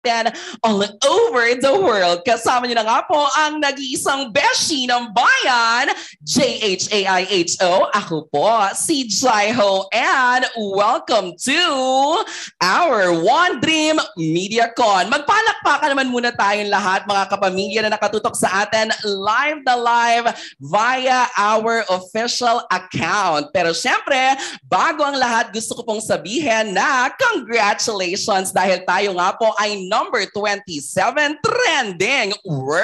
natin all over the world. Kasama niyo na nga po ang nag-iisang beshi ng bayan, JHAIHO. Ako po, si Jaiho, and welcome to our One Dream Mediacon. Magpalakpakan naman muna tayong lahat, mga kapamilya na nakatutok sa atin live na live via our official account. Pero syempre, bago ang lahat, gusto ko pong sabihin na congratulations dahil tayo nga po ay number 27 trending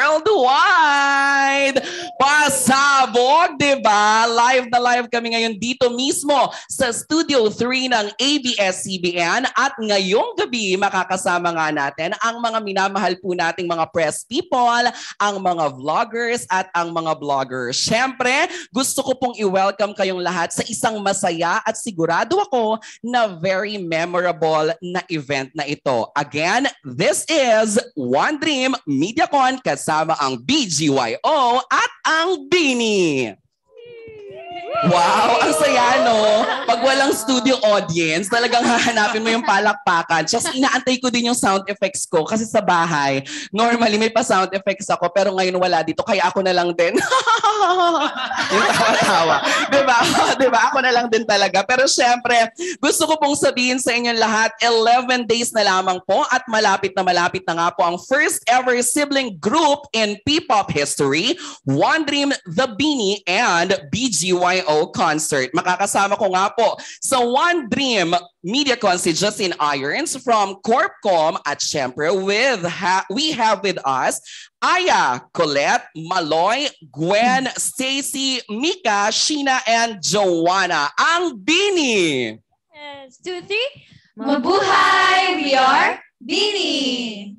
worldwide. Pasabog, diba? Live na live kami ngayon dito mismo sa Studio 3 ng ABS-CBN at ngayong gabi makakasama nga natin ang mga minamahal po nating mga press people, ang mga vloggers at ang mga vloggers. Syempre, gusto ko pong i-welcome kayong lahat sa isang masaya at sigurado ako na very memorable na event na ito. Again, this is One Dream Mediacon kasama ang Bgyo at ang Bini. Wow, ang saya, no? Pag walang studio audience, talagang hahanapin mo yung palakpakan. Just inaantay ko din yung sound effects ko kasi sa bahay, normally may pa sound effects ako pero ngayon wala dito kaya ako na lang din. Yung tawa-tawa. Diba? Diba? Ako na lang din talaga. Pero syempre, gusto ko pong sabihin sa inyong lahat, 11 days na lamang po at malapit na nga po ang first ever sibling group in P-pop history, One Dream, The Bini, and Bgyo concert. Makakasama ko nga po sa One Dream Mediacon si Justin Irons from Corpcom at syempre we have with us Aya, Colette, Maloy, Gwen, Stacy, Mika, Sheena, and Joanna. Ang Bini! Yes, 2, 3. Mabuhay! We are Bini!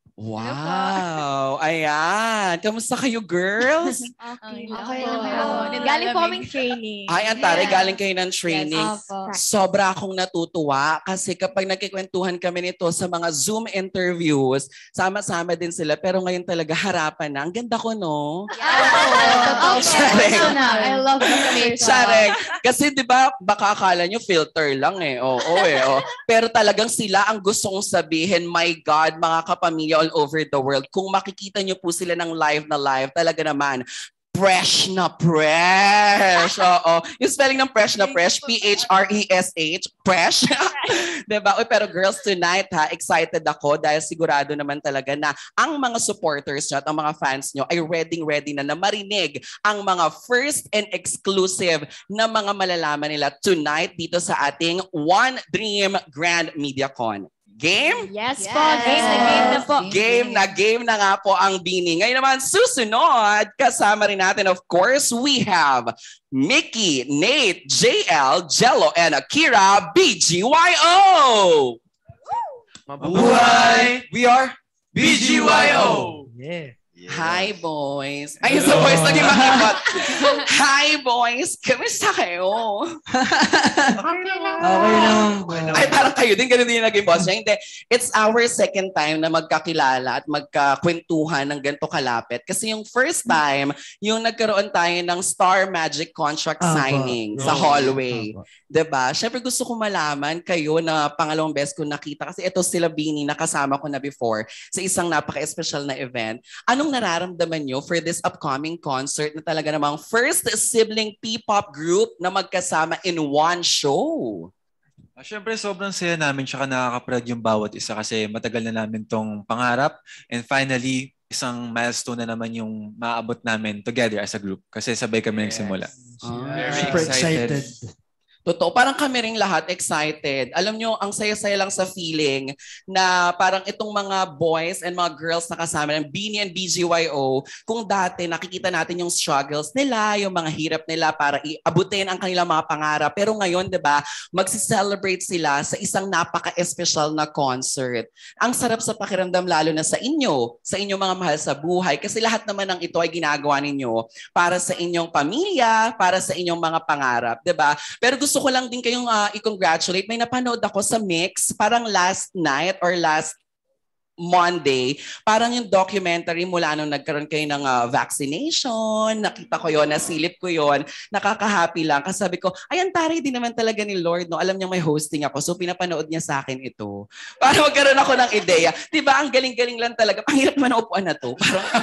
Wow! Ayan. Kamusta kayo, girls? Okay. Galing po kaming training. Ay, antare, galing kayo ng training. Yes. Sobra akong natutuwa kasi kapag nagkikwentuhan kami nito sa mga Zoom interviews, sama-sama din sila. Pero ngayon talaga harapan na. Ang ganda ko, no? I love the makeup. Sarek. Kasi di ba baka akala nyo filter lang eh. Pero talagang sila ang gusto kong sabihin, my God, mga kapamilya all over the world. Kung makikita nyo po sila ng live na live, talaga naman, fresh na fresh. Oo. Yung spelling ng fresh na fresh, P-H-R-E-S-H, fresh. Diba? Pero girls, tonight ha, excited ako dahil sigurado naman talaga na ang mga supporters nyo at ang mga fans nyo ay ready na marinig ang mga first and exclusive na mga malalaman nila tonight dito sa ating One Dream Grand Mediacon. Game? Yes po. Game na po. Game na nga po ang Bini. Ngayon naman, susunod, kasama rin natin, of course, we have Mickey, Nate, JL, Jello, and Akira, Bgyo! Mabuhay! We are Bgyo! Yeah. Hi, boys. Ay, sa boys, naging makipot. Hi, boys. Kamusta kayo? Okay lang. Ay, parang kayo din. Ganun din yung naging boss niya. Hindi. It's our second time na magkakilala at magkakwentuhan ng ganito kalapit. Kasi yung first time, yung nagkaroon tayo ng Star Magic contract signing sa hallway. Diba? Siyempre gusto ko malaman kayo na pangalawang beses ko nakita. Kasi ito sila Bini, nakasama ko na before sa isang napaka-special na event. Anong nararamdaman nyo for this upcoming concert na talaga namang first sibling P-pop group na magkasama in one show? Siyempre, sobrang saya namin tsaka nakaka-proud yung bawat isa kasi matagal na namin tong pangarap and finally, isang milestone na naman yung maabot namin together as a group kasi sabay kami nagsimula. Very excited. Totoo, parang kami ring lahat excited. Alam nyo, ang saya-saya lang sa feeling na parang itong mga boys and mga girls na kasama ng Bini and Bgyo, kung dati nakikita natin yung struggles nila, yung mga hirap nila para iabutin ang kanilang mga pangarap. Pero ngayon, di ba, magsi-celebrate sila sa isang napaka-espesyal na concert. Ang sarap sa pakiramdam lalo na sa inyong mga mahal sa buhay. Kasi lahat naman ng ito ay ginagawa ninyo para sa inyong pamilya, para sa inyong mga pangarap, di ba? Pero gusto ko lang din kayong i-congratulate. May napanood ako sa Mix, parang last night or last Monday, parang yung documentary mula nung nagkaroon kayo ng vaccination, nakita ko yon, nasilip ko yon, nakaka-happy lang. Kasi sabi ko, ayan tari din naman talaga ni Lord, no? Alam niya may hosting ako, so pinapanood niya sa akin ito. Para magkaroon ako ng ideya. Diba, ang galing-galing lang talaga. Ang hirap naman ang upuan na to.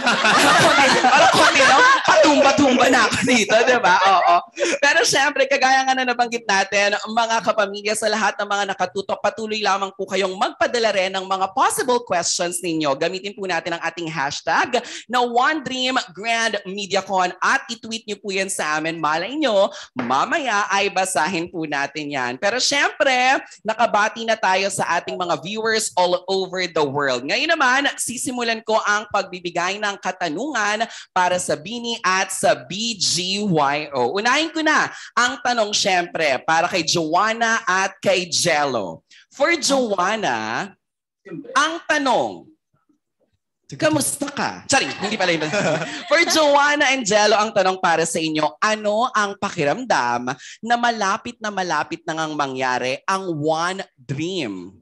Parang konti, no? Patumba-tumba na ako dito, diba? Oo. Pero syempre, kagaya nga na nabanggit natin, mga kapamilya sa lahat ng mga nakatutok, patuloy lamang po kayong magpadala rin ng mga possible questions ninyo. Gamitin po natin ang ating hashtag na One Dream Grand Mediacon at i-tweet nyo po yan sa amin. Malay nyo, mamaya ay basahin po natin yan. Pero syempre, nakabati na tayo sa ating mga viewers all over the world. Ngayon naman, sisimulan ko ang pagbibigay ng katanungan para sa Bini at sa Bgyo. Unahin ko na ang tanong syempre para kay Joanna at kay Jello. For Joanna, ang tanong, kamusta ka? Sorry, hindi pala yun. For Joanna and Jello, ang tanong para sa inyo, ano ang pakiramdam na malapit na nang mangyari ang one dream?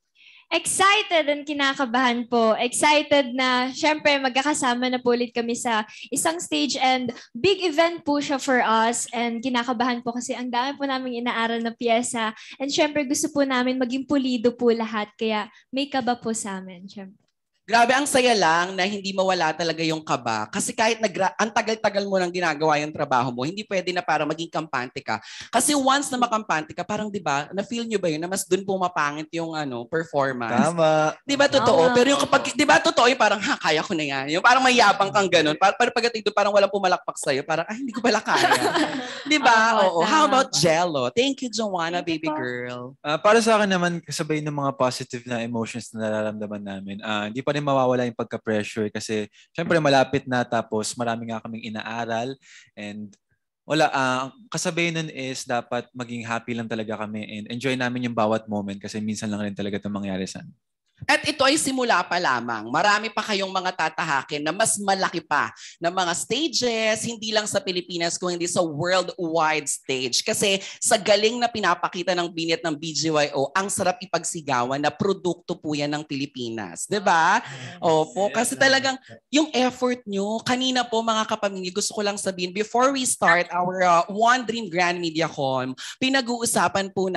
Excited and kinakabahan po. Excited na, syempre, magkakasama na po ulit kami sa isang stage and big event po siya for us. And kinakabahan po kasi ang dami po namin inaaral na piyesa. And syempre, gusto po namin maging pulido po lahat. Kaya may kaba po sa amin, syempre. Grabe, ang saya lang na hindi mawala talaga yung kaba. Kasi kahit ang tagal-tagal mo nang ginagawa yung trabaho mo, hindi pwede na para maging kampante ka. Kasi once na makampante ka, parang 'di ba, na-feel nyo ba yun na mas dun pumapangit yung performance? Tama. 'Di ba totoo? Pero yung kapag 'di ba totoo, yung parang kaya ko na yan. Yung parang may yabang kang ganun. Para pagdating doon parang walang pumalakpak sa iyo, parang hindi ko pala kaya. 'Di ba? Oo. How about Jello? Thank you, Joanna, baby girl. Para sa akin naman, kasabay ng mga positive na emotions na nararamdaman namin, hindi pa rin mawawala yung pagka-pressure kasi syempre malapit na, tapos marami nga kaming inaaral and kasabay nun is dapat maging happy lang talaga kami and enjoy namin yung bawat moment kasi minsan lang rin talaga ito mangyari sa amin. At ito ay simula pa lamang. Marami pa kayong mga tatahakin na mas malaki pa na mga stages, hindi lang sa Pilipinas, kung hindi sa worldwide stage. Kasi sa galing na pinapakita ng Bini at ng Bgyo, ang sarap ipagsigawan na produkto po yan ng Pilipinas. Diba? Opo, kasi talagang yung effort nyo, kanina po mga kapamilya, gusto ko lang sabihin, before we start our One Dream Grand Mediacon, pinag-uusapan po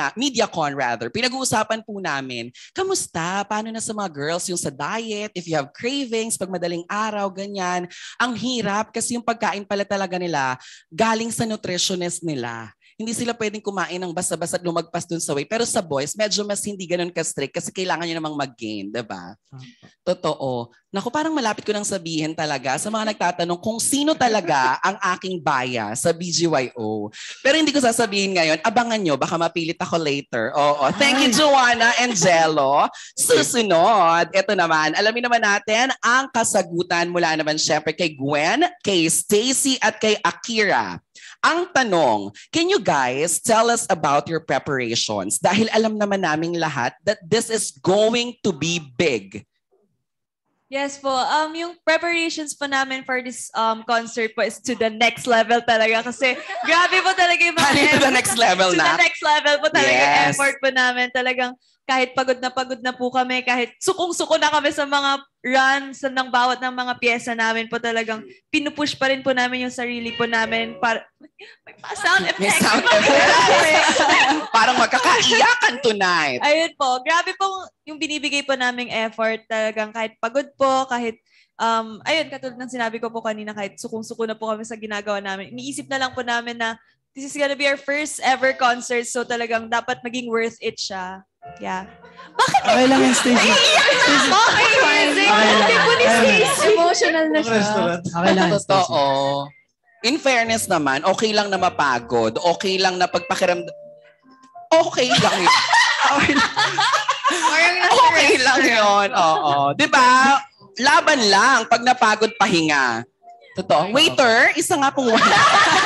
namin, kamusta? Paano na sa mga girls yung sa diet, if you have cravings, pag madaling araw, ganyan. Ang hirap kasi yung pagkain pala talaga nila galing sa nutritionist nila. Hindi sila pwedeng kumain ng basta-basta at lumagpas dun sa weight. Pero sa boys, medyo mas hindi ganun ka-strict kasi kailangan nyo namang mag-gain, diba? Totoo. Naku, parang malapit ko nang sabihin talaga sa mga nagtatanong kung sino talaga ang aking bias sa Bgyo. Pero hindi ko sasabihin ngayon. Abangan nyo, baka mapilit ako later. Oo. Thank you, Joanna and Jello. Susunod, ito naman. Alamin naman natin ang kasagutan mula naman syempre kay Gwen, kay Stacy at kay Akira. Ang tanong, can you guys tell us about your preparations? Dahil alam naman naming lahat that this is going to be big. Yes po. Yung preparations po namin for this concert po is to the next level talaga. Kasi grabe po talaga yung mga to the next level to na? the next level po talaga yung Yes. effort po namin. Talagang kahit pagod na po kami, kahit sukong-suko na kami sa mga runs ng bawat ng mga pyesa namin po, talagang pinupush pa rin po namin yung sarili po namin para may sound effects. May sound effects. Parang magkakaiyakan tonight. Ayun po. Grabe po yung binibigay po naming effort. Talagang kahit pagod po, kahit ayun, katulad ng sinabi ko po kanina, kahit sukong-suko na po kami sa ginagawa namin. Iniisip na lang po namin na this is gonna be our first ever concert, so talagang dapat maging worth it siya. Yeah. Bakit? Okay lang yung stage. Emotional na siya. Okay lang yung stage. Totoo. In fairness naman, okay lang na mapagod. Okay lang na pagpakiramdam. Okay lang yun. Okay lang yun. Oo. Diba? Laban lang. Pag napagod, pahinga. Totoo. Waiter, isa nga pong wala.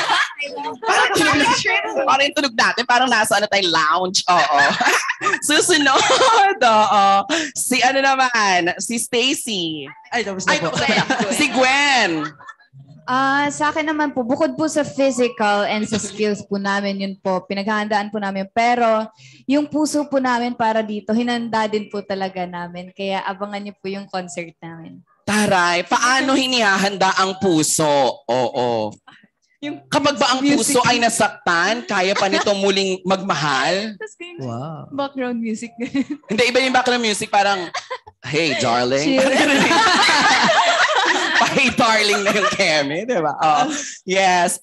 Parang yung tunog natin. Parang nasa tayong lounge. Oo. Susunod. Oo. Si ano naman? Si Stacy. Ay, tapos na po. Si Gwen. Sa akin naman po, bukod po sa physical and sa skills po namin, yun po, pinaghahandaan po namin. Pero yung puso po namin para dito, hinanda din po talaga namin. Kaya abangan niyo po yung concert namin. Taray, paano hinihahanda ang puso? Oo. Kapag ba ang puso ay nasaktan, kaya pa nitong muling magmahal? Wow. Background music. Hindi, iba yung background music, parang, hey, darling. Hey, darling na yung Kemi, di ba? Oh, yes.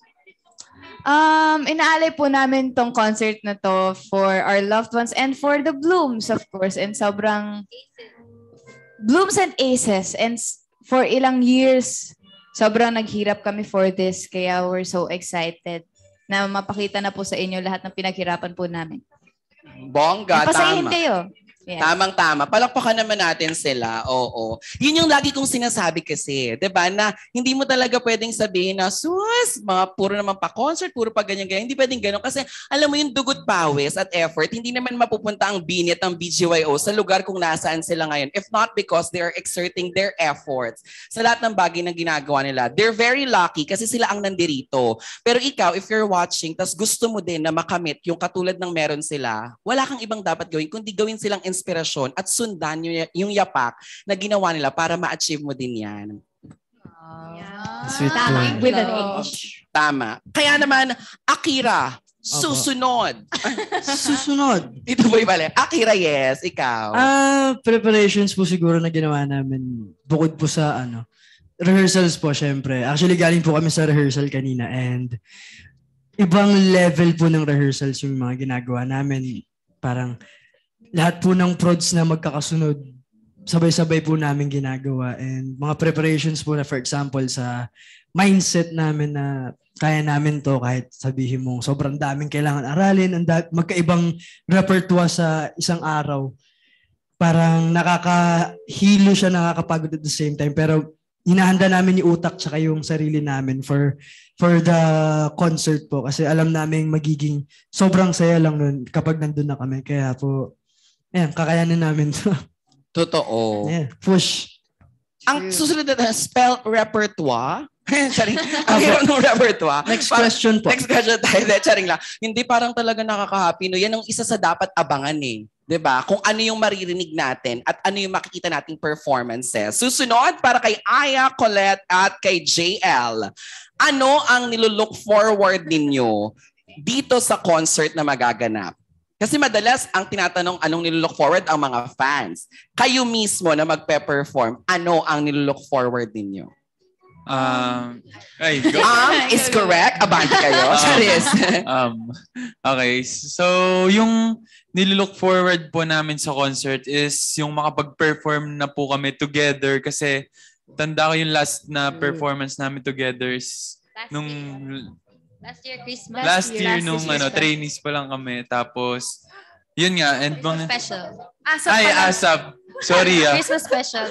Inaalay po namin tong concert na to for our loved ones and for the Blooms, of course. And sobrang Blooms and Aces. And for ilang years, sobrang naghirap kami for this. Kaya we're so excited na mapakita na po sa inyo lahat ng pinaghirapan po namin. Bongga, Pasahin tama. kayo. Yes. Tamang-tama. Palakpakan naman natin sila. Oo. Yun yung lagi kong sinasabi kasi. 'Di ba? Na hindi mo talaga pwedeng sabihin na, sus, mga puro naman pa-concert, puro pa ganyan-ganyan. Hindi pwedeng gano'n. Kasi alam mo yung dugot pawis at effort, hindi naman mapupunta ang binit ng BGYO sa lugar kung nasaan sila ngayon. If not because they are exerting their efforts sa lahat ng bagay na ginagawa nila. They're very lucky kasi sila ang nandirito. Pero ikaw, if you're watching, tas gusto mo din na makamit yung katulad ng meron sila, wala kang ibang dapat gawin kundi gawin silang inspirasyon at sundan yung yapak na ginawa nila para ma-achieve mo din yan. Sweet Tama. po. With an age. Tama. Kaya naman, Akira, susunod. Susunod. Ito ba yung mali? Akira, yes. Ikaw. Preparations po siguro na ginawa namin bukod po sa rehearsals po syempre. Actually galing po kami sa rehearsal kanina and ibang level po ng rehearsals yung mga ginagawa namin. Parang lahat po ng prods na magkakasunod, sabay-sabay po namin ginagawa. And mga preparations po na, for example, sa mindset namin na kaya namin to kahit sabihin mong sobrang daming kailangan aralin, magkaibang repertoire sa isang araw. Parang nakakahilo siya, nakakapagod at the same time. Pero hinahanda namin yung utak tsaka yung sarili namin for the concert po. Kasi alam namin magiging sobrang saya lang nun kapag nandun na kami. Kaya po, ayan, kakayanin namin to. Totoo. Yeah, push. Ang susunod na spell repertoire. Charing. Ang hirap ng repertoire. Next question po. Next question tayo. Charing lang. Hindi parang talaga nakaka-happy. No? Yan ang isa sa dapat abangan eh. 'Di ba? Kung ano yung maririnig natin at ano yung makikita nating performances. Susunod para kay Aya, Colette at kay JL. Ano ang nilook forward ninyo dito sa concert na magaganap? Kasi madalas ang tinatanong anong nilook forward ang mga fans. Kayo mismo na magpe-perform, ano ang nilook forward ninyo? Go. Is correct. Abante kayo. Charis. Okay. So, yung nilook forward po namin sa concert is yung makapag-perform na po kami together kasi tanda ko yung last na performance namin together is Last year, Christmas. Last year nung trainees pa lang kami. Tapos, yun nga. And Christmas special. ASAP. Sorry Christmas special.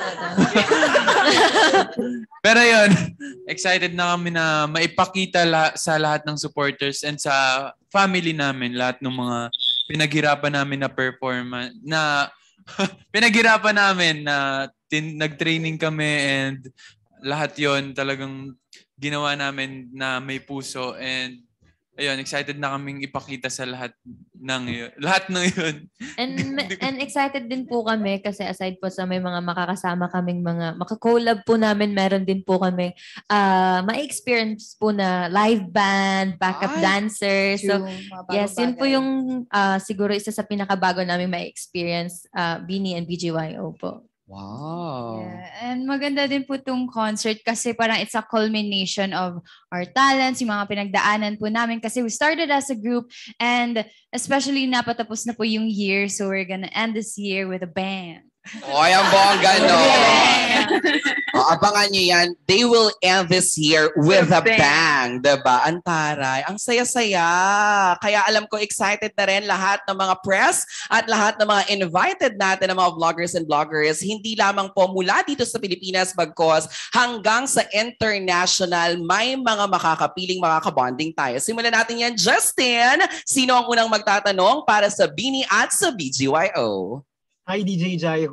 Pero yun, excited na kami na maipakita sa lahat ng supporters and sa family namin, lahat ng mga pinaghirapan namin na performance, na pinaghirapan namin na nag-training kami and lahat yon talagang ginawa namin na may puso and ayun, excited na kaming ipakita sa lahat ng yun. And excited din po kami kasi aside po sa may mga makakasama kaming mga makakolab po namin, meron din po kami ma-experience po na live band, backup dancer. So yes, yun po yung siguro isa sa pinakabago namin ma-experience Bini and BGYO po. Wow. Yeah. And maganda din po itong concert kasi parang it's a culmination of our talents, yung mga pinagdaanan po namin kasi we started as a group and especially napatapos na po yung year so we're gonna end this year with a bang. Oy, ang bongga, no? Abangan nyo yan. They will end this year with a bang. Diba? Antaray. Ang saya-saya. Kaya alam ko excited na rin lahat ng mga press at lahat ng mga invited natin ng mga vloggers and bloggers. Hindi lamang po mula dito sa Pilipinas bagkos hanggang sa international may mga makakapiling makakabonding tayo. Simulan natin yan. Justin, sino ang unang magtatanong para sa Bini at sa BGYO? Hi, DJ Jaiho.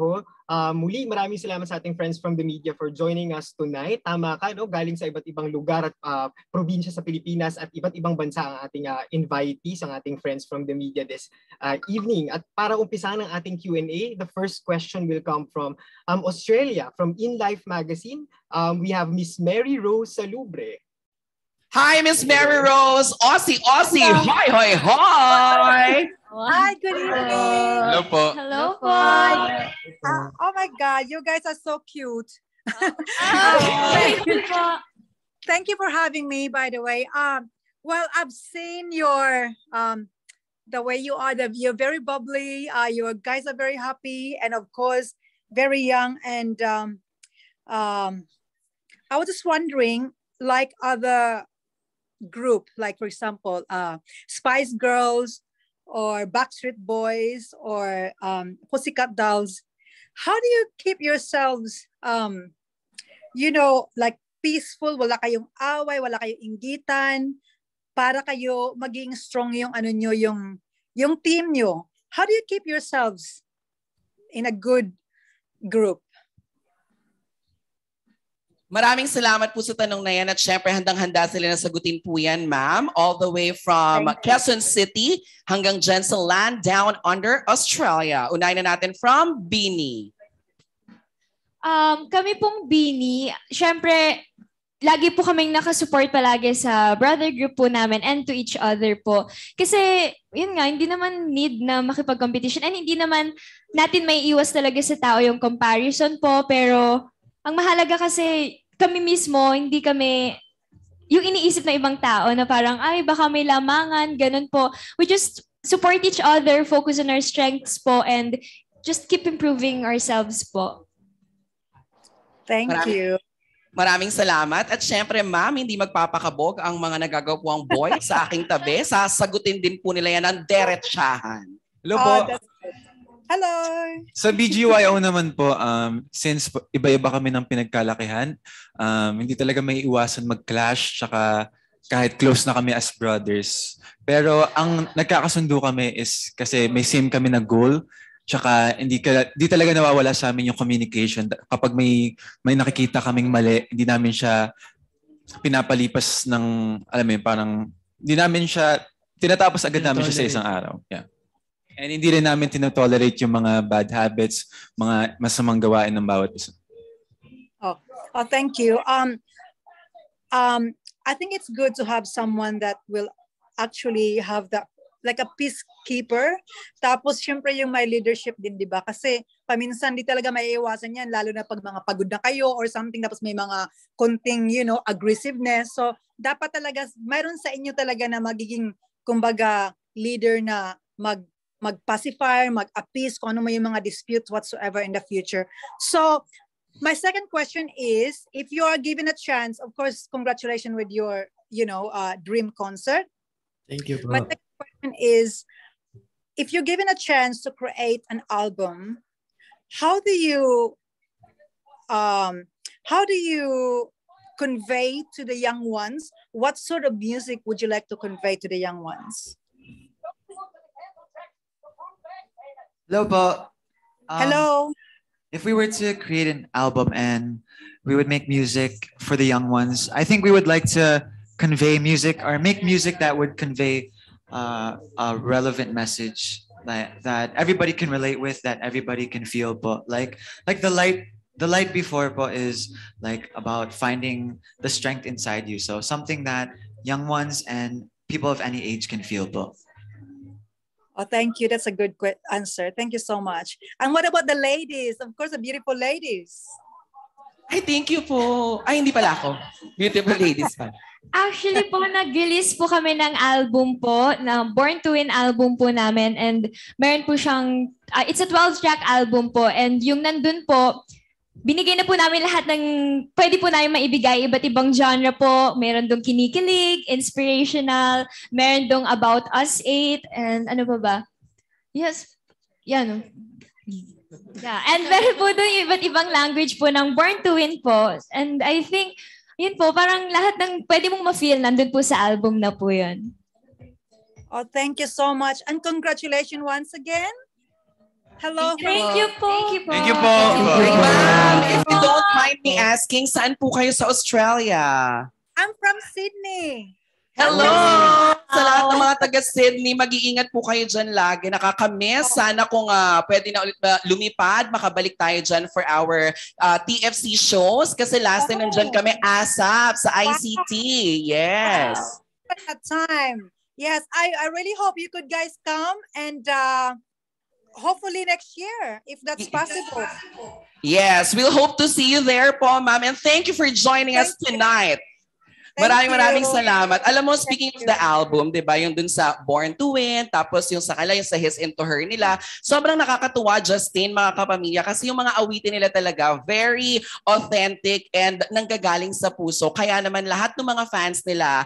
Muli, maraming salamat sa ating friends from the media for joining us tonight. Tama ka, no? Galing sa iba't ibang lugar at probinsya sa Pilipinas at iba't ibang bansa ang ating invitees, ang ating friends from the media this evening. At para umpisahan ang ating Q&A, the first question will come from Australia, from In Life Magazine. We have Miss Mary Rose Salubre. Hi, Miss Mary Rose! Aussie! Hoy, hoy, hoy! Hi, good evening. Hello po. Hello po. Oh my God, you guys are so cute. Thank you po. Thank you for having me, by the way. Well, I've seen your the way you are. You're very bubbly. You guys are very happy, and of course, very young. And I was just wondering, like other group, like for example, Spice Girls or Backstreet Boys or Pussycat Dolls, how do you keep yourselves, like peaceful, wala kayong away, wala kayong inggitan, para kayo maging strong yung yung team nyo? How do you keep yourselves in a good group? Maraming salamat po sa tanong na yan at syempre handang-handa sila na sagutin po yan, ma'am. All the way from Quezon City hanggang Jensen down under Australia. Unahin na natin from Bini. Kami pong Bini, syempre, lagi po kaming nakasupport palagi sa brother group po namin and to each other po. Kasi, yun nga, hindi naman need na makipag-competition and hindi naman natin may iwas talaga sa tao yung comparison po, pero ang mahalaga kasi kami mismo, hindi kami yung iniisip ng ibang tao na parang, ay, baka may lamangan, ganun po. We just support each other, focus on our strengths po, and just keep improving ourselves po. Thank you. Maraming salamat. At syempre, ma'am, hindi magpapakabog ang mga nagagapuang boy sa aking tabi. Sasagutin din po nila yan ng derechahan. Hello po. Hello. Sa BGYO naman po, since iba-iba kami ng pinagkalakihan, hindi talaga may iwasan mag-clash, tsaka kahit close na kami as brothers. Pero ang nagkakasundo kami is kasi may same kami na goal, tsaka hindi talaga nawawala sa amin yung communication. Kapag may nakikita kaming mali, hindi namin siya pinapalipas ng, alam mo yun, parang hindi namin siya, tinatapos agad namin siya sa isang araw. Yeah. And hindi rin namin tinotolerate yung mga bad habits, mga masamang gawain ng bawat isa. Oh, thank you. I think it's good to have someone that will actually have that, like a peacekeeper. Tapos, syempre yung may leadership din, di ba? Kasi paminsan di talaga maiiwasan yan, lalo na pag mga pagod na kayo or something, tapos may mga konting, aggressiveness. So, dapat talaga, mayroon sa inyo talaga na magiging, kumbaga, leader na mag-pacify, mag-appease kung ano may mga disputes whatsoever in the future. So, my second question is, if you are given a chance, of course, congratulations with your, dream concert. Thank you, bro. My second question is, if you're given a chance to create an album, how do you convey to the young ones? What sort of music would you like to convey to the young ones? Hello po. Hello. If we were to create an album and we would make music for the young ones, I think we would like to convey music or make music that would convey a relevant message that everybody can relate with, that everybody can feel. But like the light before po is like about finding the strength inside you. So something that young ones and people of any age can feel po. Oh, thank you. That's a good answer. Thank you so much. And what about the ladies? Of course, the beautiful ladies. Ay, thank you po. Ay, hindi pala ako. Beautiful ladies pa. Actually po, nag-release po kami ng album po, na Born to Win album po namin. And meron po siyang, it's a 12-track album po. And yung nandun po, binigay na po namin lahat ng pwede po namin maibigay. Iba't ibang genre po. Meron dong kinikilig, inspirational, meron dong About Us 8, and ano pa ba? Yes. Yan. Yeah. And meron po dong iba't ibang language po ng Born to Win po. And I think, yun po, parang lahat ng pwede mong ma-feel nandun po sa album na po yun. Oh, thank you so much. And congratulations once again. Hello. Thank you po. Thank you po. Thank you po. Ma'am, if you don't mind me asking, saan po kayo sa Australia? I'm from Sydney. Hello! Sa lahat ng mga taga-Sydney, mag-iingat po kayo dyan lagi. Nakakamiss. Sana kung pwede na ulit lumipad, makabalik tayo dyan for our TFC shows. Kasi last time nandyan kami ASAP sa ICT. Yes. At that time. Yes, I really hope you could guys come and hopefully next year, if that's possible. Yes, we'll hope to see you there po, ma'am. And thank you for joining us tonight. Maraming salamat. Alam mo, speaking of the album, di ba, yung dun sa Born to Win, tapos yung sa kala, yung sa His Into Her nila, sobrang nakakatuwa, Justin, mga kapamilya, kasi yung mga awitin nila talaga, very authentic and nanggagaling sa puso. Kaya naman lahat ng mga fans nila,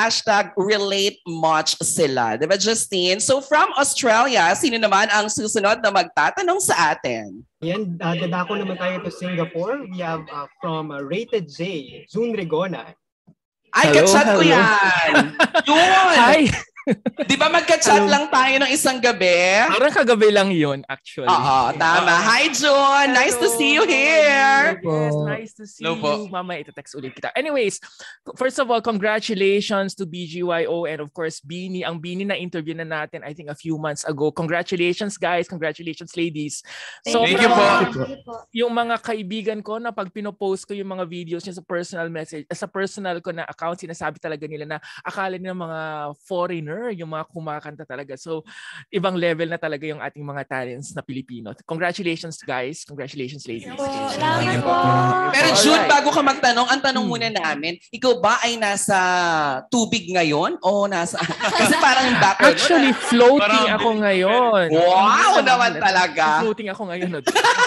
#relate much sila. Di ba, Justin? So from Australia, sino naman ang susunod na magtatanong sa atin? Yan, dadako naman tayo to Singapore. We have from Rated J, June Regona. Ay, ka-chat ko yan. Yun. Hi! Di ba magka-chat lang tayo ng isang gabi? Parang kagabi lang yun, actually. Oo, tama. Hi, June. Nice to see you here. Yes, nice to see you. Mamaya itetext ulit kita. Anyways, first of all, congratulations to BGYO and of course, Bini. Ang Bini na interview na natin, I think a few months ago. Congratulations, guys. Congratulations, ladies. Thank you po. Yung mga kaibigan ko na pag pinopost ko yung mga videos niya sa personal message, sa personal ko na account, sinasabi talaga nila na akala nila mga foreigner, yung mga kumakanta talaga. So, ibang level na talaga yung ating mga talents na Pilipino. Congratulations, guys. Congratulations, ladies. Salamat po. Pero Jude, bago ka magtanong, ang tanong muna namin, ikaw ba ay nasa tubig ngayon? O nasa... Kasi parang yung background. Actually, floating ako ngayon. Wow naman talaga. Floating ako ngayon.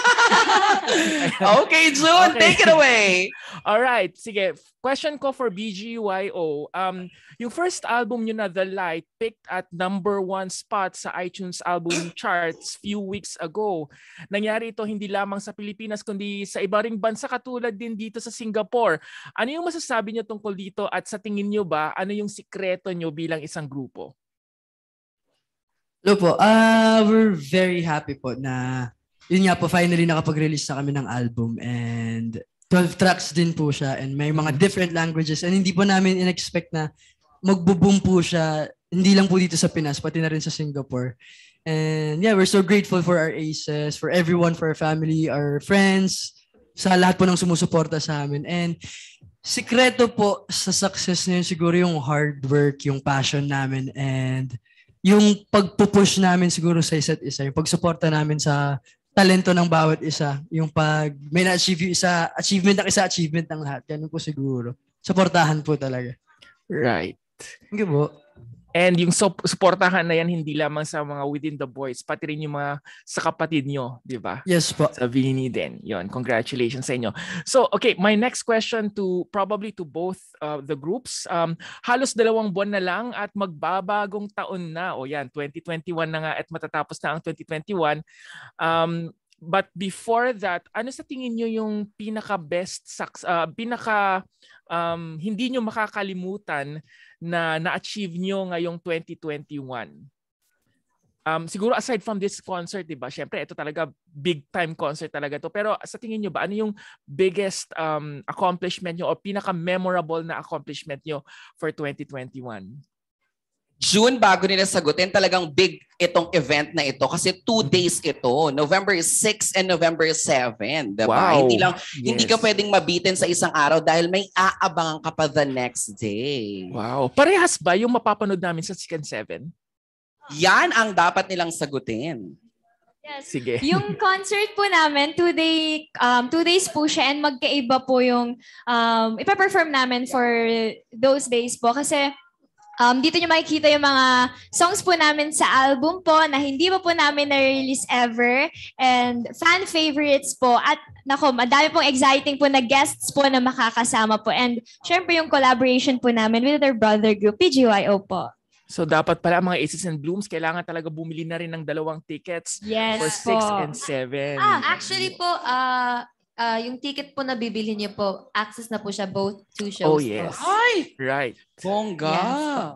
Okay, June, take it away. Alright, sige. Question ko for BGYO. Yung first album nyo na The Light picked at #1 spot sa iTunes album charts few weeks ago. Nangyari ito hindi lamang sa Pilipinas kundi sa iba ring bansa katulad din dito sa Singapore. Ano yung masasabi nyo tungkol dito at sa tingin nyo ba, ano yung sikreto nyo bilang isang grupo? Hello po. We're very happy po na yun nga po, finally nakapag-release na kami ng album and 12 tracks din po siya and may mga different languages and hindi po namin in-expect na magbo-boom po siya, hindi lang po dito sa Pinas, pati na rin sa Singapore. And yeah, we're so grateful for our aces, for everyone, for our family, our friends, sa lahat po ng sumusuporta sa amin. And sikreto po sa success na yun, siguro yung hard work, yung passion namin, and yung pagpupush namin siguro sa isa't isa, yung pagsuporta namin sa talento ng bawat isa, yung pag may na-achieve yung isa, achievement ng isa, achievement ng lahat. Ganun po siguro. Suportahan po talaga. Right. Thank you po. And yung suportahan na yan hindi lamang sa mga within the boys, pati rin yung mga sa kapatid nyo, di ba? Yes po. Sa Vini din. Yon, congratulations sa inyo. So, okay, my next question to probably to both the groups. Halos 2 buwan na lang at magbabagong taon na. O yan, 2021 na nga at matatapos na ang 2021. But before that, ano sa tingin nyo yung hindi nyo makakalimutan na na-achieve nyo ngayong 2021? Siguro aside from this concert, di ba? Syempre, ito talaga big time concert talaga to. Pero sa tingin nyo ba, ano yung biggest accomplishment nyo o pinaka-memorable na accomplishment nyo for 2021? June, bago nila sagutin, talagang big itong event na ito kasi 2 days ito. November 6 and November 7. Diba? Wow. Hindi ka pwedeng mabitin sa isang araw dahil may aabangan ka pa the next day. Wow. Parehas ba yung mapapanood namin sa 6 and 7? Yan ang dapat nilang sagutin. Yes. Sige. Yung concert po namin, 2 days po siya and magkaiba po yung ipaperform namin for those days po kasi dito nyo makikita yung mga songs po namin sa album po na hindi pa po namin na-release ever and fan favorites po at nako, madami pong exciting po na guests po na makakasama po and syempre yung collaboration po namin with our brother group, Bgyo po. So dapat pala mga Aces and Blooms, kailangan talaga bumili na rin ng 2 tickets for 6 and 7. Actually po, yung ticket po na bibili niyo po, access na po siya both 2 shows. Oh yes. Ay! Right. Bongga. Yes.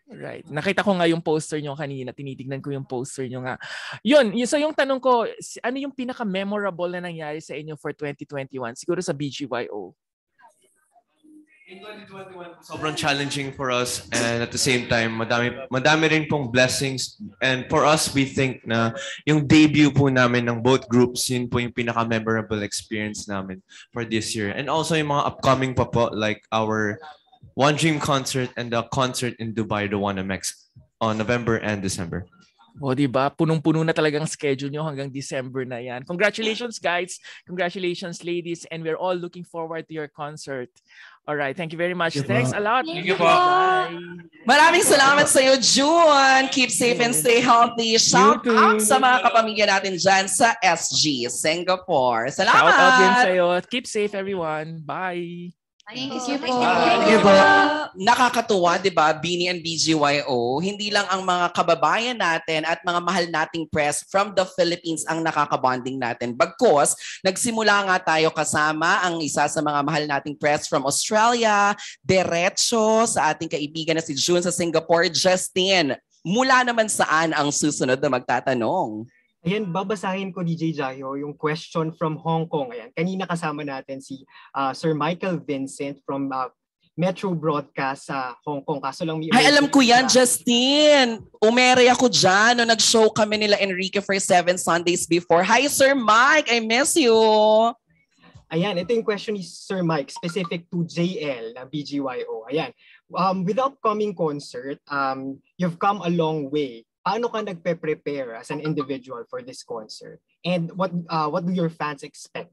Right. Nakita ko nga yung poster nyo kanina. Tinitignan ko yung poster nyo nga. So yung tanong ko, ano yung pinaka-memorable na nangyari sa inyo for 2021? Siguro sa BGYO. In 2021, sobrang challenging for us, and at the same time, madami rin pong blessings. And for us, we think na yung debut po namin ng both groups, yun po yung pinaka-memorable experience namin for this year. And also yung mga upcoming pa po, like our One Dream concert and the concert in Dubai, the one on November and December. O, diba? Punong-puno na talagang schedule nyo hanggang December na yan. Congratulations, guys. Congratulations, ladies. And we're all looking forward to your concert. All right. Thank you very much. Thanks a lot. Thank you po. Bye. Maraming salamat sa iyo, June. Keep safe and stay healthy. Shout out sa mga kapamilya natin dyan sa SG, Singapore. Salamat! Shout out din sa iyo. Keep safe, everyone. Bye. Thank you po. Thank you po. Nakakatuwa, di ba, Bini and BGYO, hindi lang ang mga kababayan natin at mga mahal nating press from the Philippines ang nakakabonding natin. Bagkus, nagsimula nga tayo kasama ang isa sa mga mahal nating press from Australia, diretso sa ating kaibigan na si June sa Singapore. Justin, mula naman saan ang susunod na magtatanong? Ayan, babasahin ko, DJ Jayo, yung question from Hong Kong. Ayan, kanina kasama natin si Sir Michael Vincent from Metro Broadcast sa Hong Kong. Kaso lang Ay, alam ko yan, Justin. Umere ako dyan no nag-show kami nila Enrique for 7 Sundays before. Hi, Sir Mike. I miss you. Ayan, ito yung question ni Sir Mike, specific to JL na BGYO. Ayan, with the upcoming concert, you've come a long way. Paano ka nagpe-prepare as an individual for this concert? And what do your fans expect?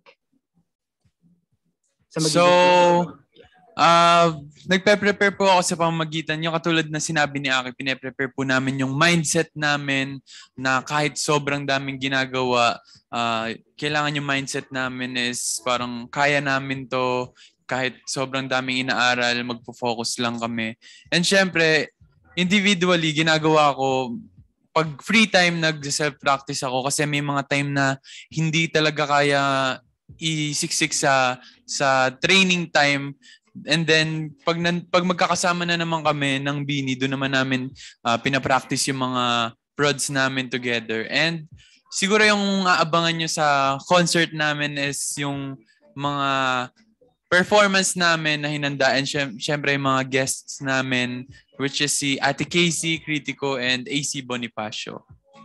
Nagpe-prepare po ako sa pamamagitan. Yung katulad na sinabi ni Aki, pine-prepare po namin yung mindset namin na kahit sobrang daming ginagawa, kailangan yung mindset namin is parang kaya namin to, kahit sobrang daming inaaral, magpo-focus lang kami. And syempre, individually, ginagawa ko, pag free time, nag-self-practice ako kasi may mga time na hindi talaga kaya isiksik sa training time. And then, pag magkakasama na naman kami ng Bini, doon naman namin pinapractice yung mga prods namin together. And siguro yung aabangan nyo sa concert namin is yung mga performance namin na hinandaan. Siyempre yung mga guests namin, which is si Ate Casey, Critico, and AC Bonifacio.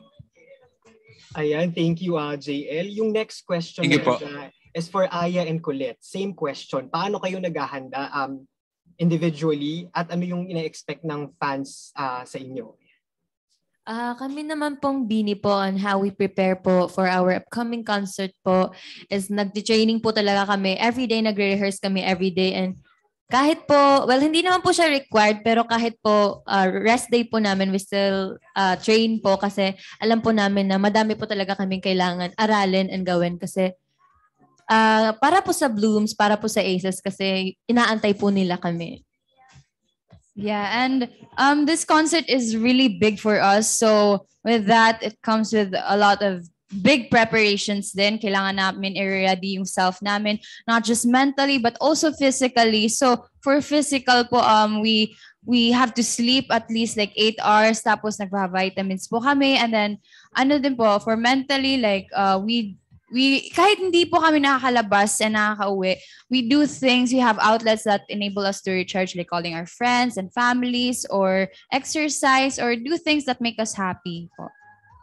Ayan, thank you, JL. Yung next question is for Aya and Colette. Same question. Paano kayo naghahanda individually at ano yung ina-expect ng fans sa inyo? Kami naman pong Bini po on how we prepare po for our upcoming concert po is nagti-training po talaga kami. Everyday nagre-rehearse kami everyday, and kahit po, well, hindi naman po siya required, pero kahit po rest day po namin, we still train po kasi alam po namin na madami po talaga kaming kailangan aralin and gawin kasi para po sa Blooms, para po sa Aces kasi inaantay po nila kami. Yeah, and this concert is really big for us. So with that, it comes with a lot of big preparations din. Kailangan namin i-ready yung self namin, not just mentally, but also physically. So for physical po, we have to sleep at least like 8 hours, tapos nagpa-vitamins po kami. And then, ano din po, for mentally, like we kahit hindi po kami nakakalabas and nakakauwi, we do things, we have outlets that enable us to recharge, like calling our friends and families or exercise or do things that make us happy po.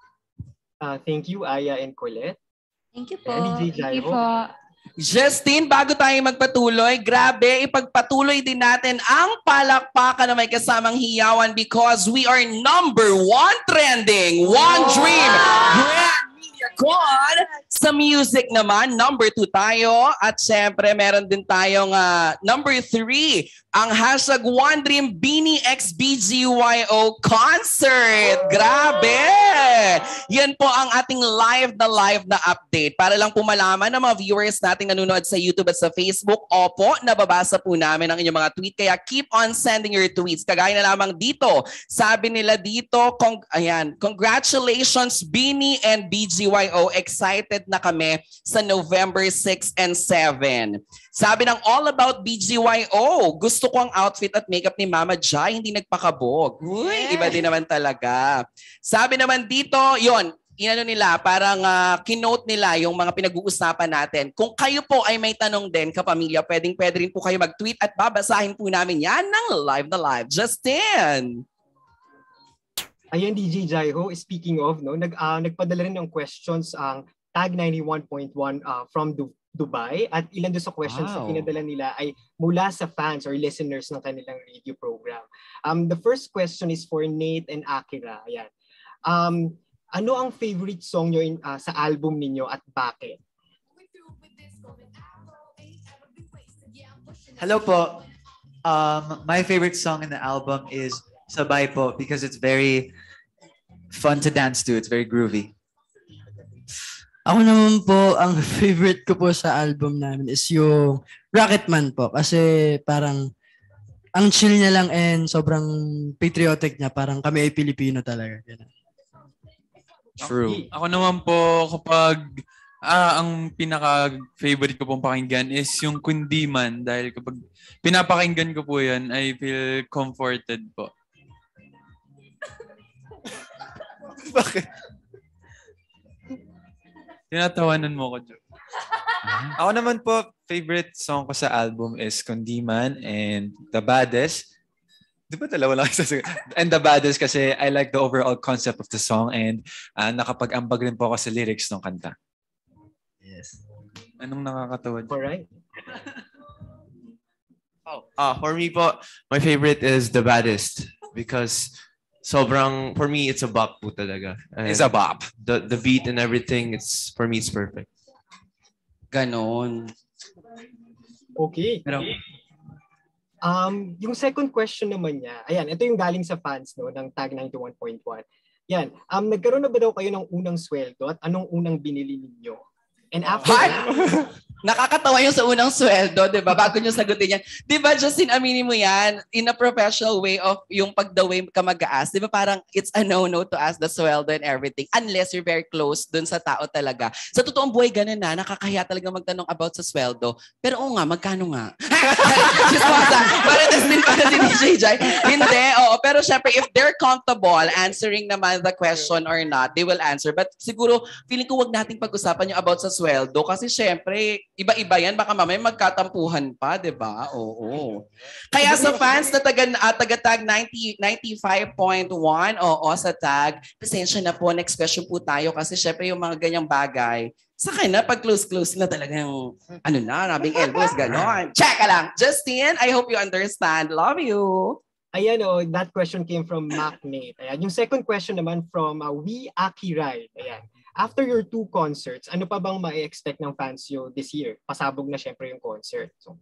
Thank you, Aya and Colette. Thank you po. Thank you po. Justin, bago tayo magpatuloy, grabe, ipagpatuloy din natin ang palakpakan na may kasamang hiyawan because we are #1 trending. One Dream Grand Mediacon. Sa music naman, #2 tayo. At syempre, meron din tayong #3, ang #OneDream Bini'S BGYO Concert. Grabe! Yan po ang ating live na update. Para lang po malaman ng mga viewers nating nanonood sa YouTube at sa Facebook, opo, nababasa po namin ang inyong mga tweet. Kaya keep on sending your tweets. Kagaya na lamang dito. Sabi nila dito, congratulations Bini and BGYO. BGYO, excited na kami sa November 6 and 7. Sabi ng All About BGYO, gusto ko ang outfit at makeup ni Mama Jai, hindi nagpakabog. Uy, iba din naman talaga. Sabi naman dito, yon, inano nila, parang kinote nila yung mga pinag-uusapan natin. Kung kayo po ay may tanong din, kapamilya, pwede rin po kayo mag-tweet at babasahin po namin yan ng live na live. Justin! Ayan, DJ Jaiho, speaking of, no, nagpadala rin ng questions ang Tag 91.1 from Dubai at ilan doon sa questions na pinadala nila ay mula sa fans or listeners ng kanilang radio program. The first question is for Nate and Akira. Ayan. Ano ang favorite song nyo sa album ninyo at bakit? Hello po. My favorite song in the album is Sabay po because it's very fun to dance to. It's very groovy. Ako naman po, ang favorite ko po sa album namin is yung Rocketman po. Kasi parang ang chill niya lang and sobrang patriotic niya. Parang kami ay Pilipino talaga. Ganun. True. Ako naman po, kapag ang pinaka-favorite ko pong pakinggan is yung Kundiman. Dahil kapag pinapakinggan ko po yan, I feel comforted po. Bakit? Tinatawanan mo ko, Joe. Ako naman po, favorite song ko sa album is Kundiman and The Baddest. Di ba dalawa lang isa? And The Baddest kasi I like the overall concept of the song and nakapag-ambag rin po ako sa lyrics ng kanta. Yes. Anong nakakatawa? Alright. For me po, my favorite is The Baddest because sobrang, for me, it's a bop po talaga. And It's a bop. The beat and everything, for me, it's perfect. Ganon. Okay. Yung second question naman niya, ayan, ito yung galing sa fans no, ng Tag 91.1. Yan, nagkaroon na ba daw kayo ng unang sweldo at anong unang binili ninyo? And after Nakakatawa yung sa unang sweldo, di ba? Bago nyo sagutin yan. Di ba, Justin, aminin mo yan, in a professional way of yung pag-the-way ka mag-ask, di ba parang it's a no-no to ask the sweldo and everything unless you're very close dun sa tao talaga. Sa totoong buhay, ganun na, nakakaya talaga magtanong about sa sweldo. Pero oo nga, magkano nga? Chismosa, para si DJ Jai. Hindi, oo. Pero syempre, if they're comfortable answering naman the question or not, they will answer. But siguro, feeling ko wag nating pag-usapan yung about sa sweldo kasi syempre, iba-iba yan. Baka mamaya magkatampuhan pa, di ba? Oo. Kaya sa fans na taga-tag 95.1, oo, sa tag, pasensya na po, next question po tayo kasi syempre yung mga ganyang bagay, saka na, pag close-close na talagang, rubbing elbows, gano'n. Check ka lang. Justin, I hope you understand. Love you. Ayan that question came from Mac Nate. Ayan. Yung second question naman from We Akirai. Ayan. After your 2 concerts, ano pa bang ma-expect ng fans yo this year? Pasabog na syempre yung concert. So.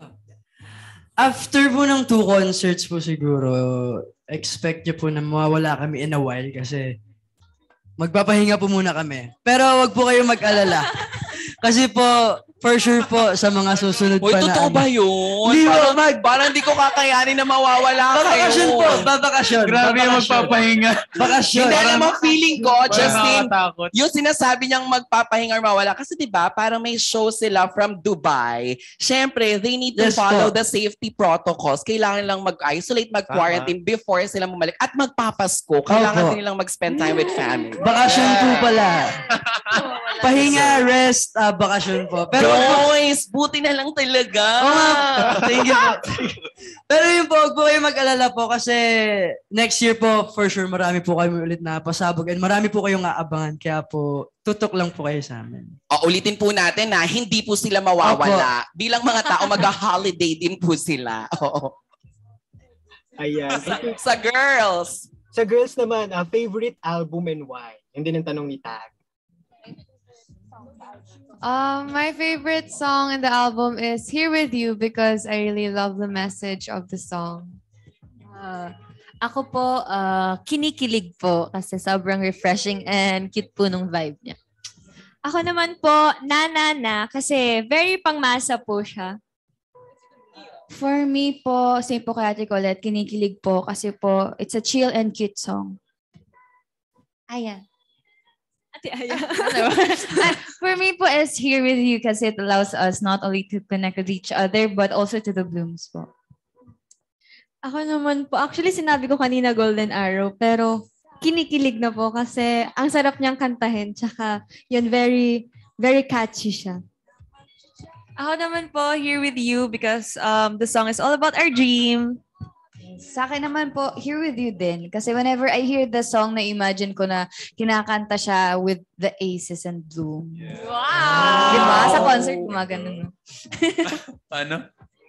After po ng 2 concerts po siguro, expect nyo po na mawawala kami in a while kasi magpapahinga po muna kami. Pero wag po kayong mag-alala. Kasi po, for sure po, sa mga susunod Uy, pa na... totoo ba yun? Hindi parang di ko kakayanin na mawawala kayo. Babakasyon po, babakasyon. Grabe yung magpapahinga. Bakasyon. Hindi, alam mo, feeling ko, Justin, nakakatakot. yung sinasabi niyang magpapahinga or mawala. Kasi diba, parang may show sila from Dubai. Siyempre, they need to follow the safety protocols. Kailangan lang mag-isolate, mag-quarantine before sila bumalik. At magpapasko. Kailangan din nilang mag-spend time with family. Bakasyon po pala. Pahinga, rest, bakasyon po. Pero Joyce, buti na lang talaga. Thank you po. Pero yun po, huwag po kayo mag-alala po kasi next year po, for sure, marami po kayo ulit na pasabog and marami po kayong aabangan. Kaya po, tutok lang po kayo sa amin. Ulitin po natin na hindi po sila mawawala. Bilang mga tao, mag-holiday din po sila. Oo. Ayan. Sa girls. Sa girls naman, favorite album and why? Hindi ng tanong ni Tag. My favorite song in the album is Here With You because I really love the message of the song. Ako po, kinikilig po kasi sobrang refreshing and cute po nung vibe niya. Ako naman po, na kasi very pangmasa po siya. For me po, same po kay Ate Colette, kinikilig po kasi po, it's a chill and cute song. Ayan. For me po is Here With You kasi it allows us not only to connect with each other but also to the Blooms po. Ako naman po, actually sinabi ko kanina Golden Arrow, pero kinikilig na po kasi ang sarap niyang kantahin, tsaka yun, very, very catchy siya. Ako naman po, Here With You because the song is all about our dream. Sa akin naman po, Here With You din. Kasi whenever I hear the song, na-imagine ko na kinakanta siya with the Aces and Bloom. Wow! Diba? Sa concert, gumagano. Paano?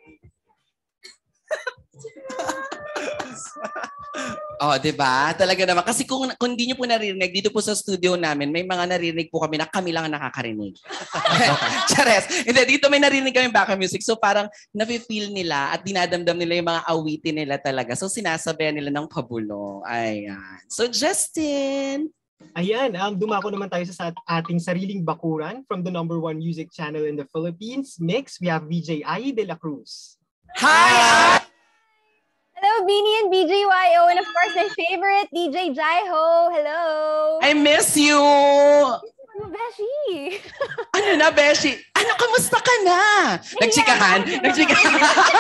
Oh, 'di ba? Talaga naman kasi kung hindi niyo po naririnig dito po sa studio namin, may mga naririnig po kami na kami lang ang nakakarinig. Chares. Hindi, dito may naririnig kami background music. So parang nafe-feel nila at dinadamdam nila yung mga awitin nila talaga. So sinasabayan nila ng pabulong. Ayan. So Justin, Ayan, dumako naman tayo sa ating sariling bakuran from the #1 music channel in the Philippines. Next, we have VJ Ai de la Cruz. hi! Hello, Bini and BGYO, and of course, my favorite, DJ Jaiho. Hello. I miss you! Beshi. Ano na, Beshi? Ano, kamusta ka na? Nagchikahan? Nagchikahan?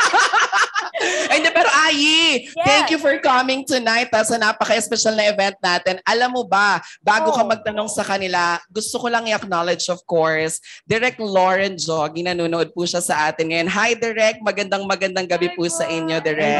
Ay, hindi, pero Ayi, thank you for coming tonight sa napaka-special na event natin. Alam mo ba, bago ka magtanong sa kanila, gusto ko lang i-acknowledge, of course, Direk Lauren Jogi, nanonood po siya sa atin ngayon. Hi, Direk. Magandang gabi po sa inyo, Direk.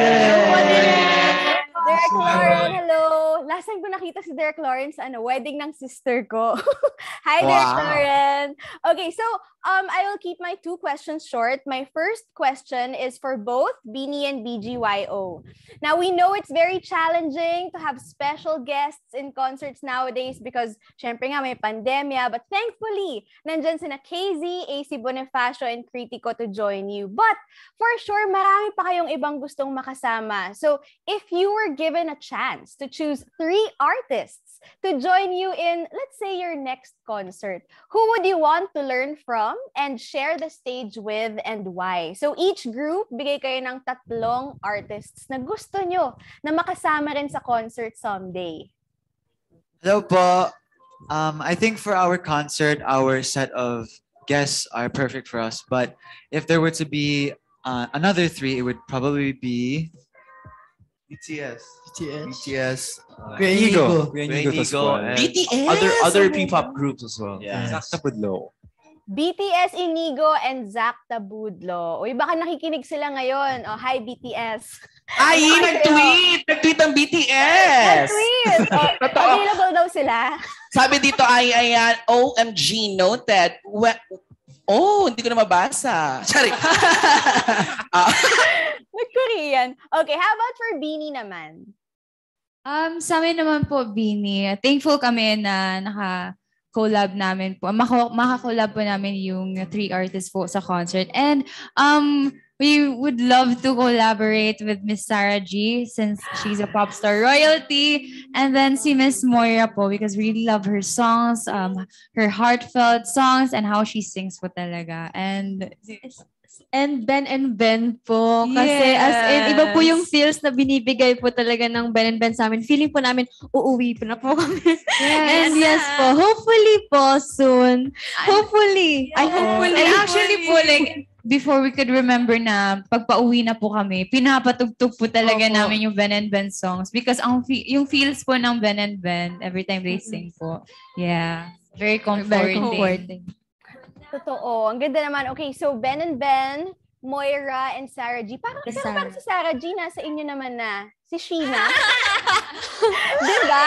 Derek Lauren, hello. Last time ko nakita si Derek Lauren sa wedding ng sister ko. Hi, Derek Lauren. Okay, so I will keep my 2 questions short. My first question is for both Bini and BGYO. Now, we know it's very challenging to have special guests in concerts nowadays because syempre nga may pandemya, but thankfully, nandyan sina KZ, AC Bonifacio, and Critico to join you. But for sure, marami pa kayong ibang gustong makasama. So, if you were given a chance to choose 3 artists to join you in, let's say, your next concert, who would you want to learn from and share the stage with and why? So each group, bigay kayo ng 3 artists na gusto nyo na makasama rin sa concert someday. Hello po. I think for our concert, our set of guests are perfect for us. But if there were to be another 3, it would probably be BTS, Inigo. and BTS! other P-pop groups as well. Yeah. Sakta Budlo. BTS, Inigo, and Zach Tabudlo. Uy, baka nakikinig sila ngayon. Oh, hi, BTS. Ay, nag-tweet ang BTS. Nag-tweet. Available daw sila. Sabi dito ay ayan, OMG noted. Hindi ko na mabasa. Sorry. Nag-Korean. Okay, how about for Bini naman? Sa amin naman po, Bini, thankful kami na collab namin po. Makakollab po namin yung 3 artists po sa concert. And we would love to collaborate with Miss Sarah G since she's a pop star royalty. And then si Miss Moira po because we really love her songs, her heartfelt songs and how she sings po talaga. And Ben po. Kasi as in, iba po yung feels na binibigay po talaga ng Ben sa amin. Feeling po namin, uuwi po na po kami. And yes po, hopefully po soon. Hopefully. And actually po, like, before we could remember na pagpa-uwi na po kami, pinapatugtog po talaga namin yung Ben songs because yung feels po ng Ben every time they sing po. Yeah. Very comforting. Totoo. Ang ganda naman. Okay, so Ben, Moira, and Sarah G. Parang si Sarah G nasa inyo naman na. Si Sheena. Diba?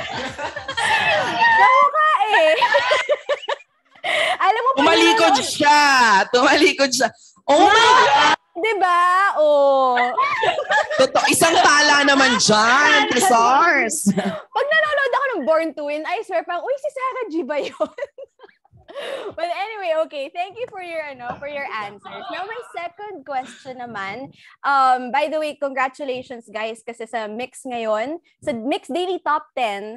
Kamukha eh. Alam mo pa Tumalikod siya. Oh my God! Diba? Oh. Totoo. Isang tala naman dyan, Trisars. Pag nanonood ako ng Born to Win, I swear parang, uy, si Sarah G ba yun? Well, anyway, okay. Thank you for your answers. Now, my second question naman. By the way, congratulations guys kasi sa Mix ngayon, sa Mix Daily Top 10,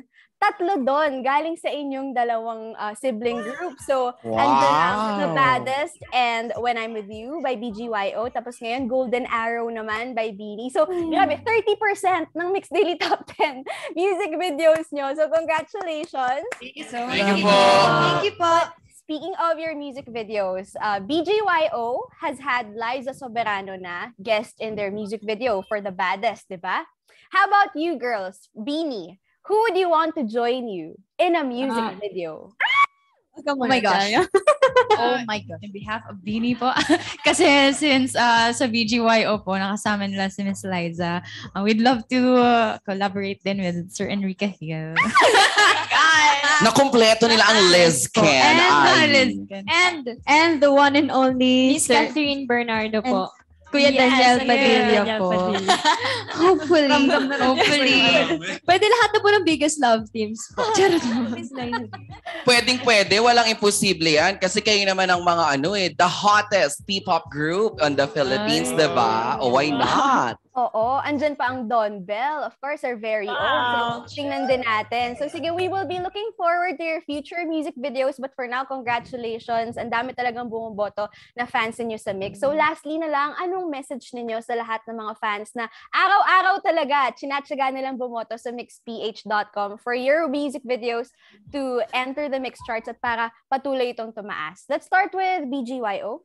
tatlo doon galing sa inyong dalawang sibling group. So, Wow. andun ang The Baddest and When I'm With You by Bgyo. Tapos ngayon, Golden Arrow naman by Bini. So, grabe, 30% ng Mixed Daily Top 10 music videos nyo. So, congratulations. Thank you po. Thank you po. Speaking of your music videos, Bgyo has had Liza Soberano na guest in their music video for The Baddest, di ba? How about you girls? Bini, who would you want to join you in a music video? Oh my gosh. Oh my God. On behalf of Bini po. Kasi since sa BGYO po, nakasama nila si Miss Liza, we'd love to collaborate din with Sir Enrique Hill. Nakumpleto nila ang Lezken. And the one and only Miss Catherine Bernardo po. Kuya Daniel Padilla po. Hopefully. Pwede lahat na po ng biggest love teams po. Pwedeng-pwede, walang imposible yan. Kasi kayo naman ang mga the hottest P-pop group on the Philippines, diba? Oh, why not? Oo, andyan pa ang Don Bell, of course, our very own. So, tingnan din natin. So, sige, we will be looking forward to your future music videos. But for now, congratulations. Ang dami talagang bumuboto na fans ninyo sa Mix. So, lastly na lang, anong message ninyo sa lahat ng mga fans na araw-araw talaga, tsinatsaga nilang bumoto sa mixph.com for your music videos to enter the Mix charts at para patuloy itong tumaas. Let's start with BGYO.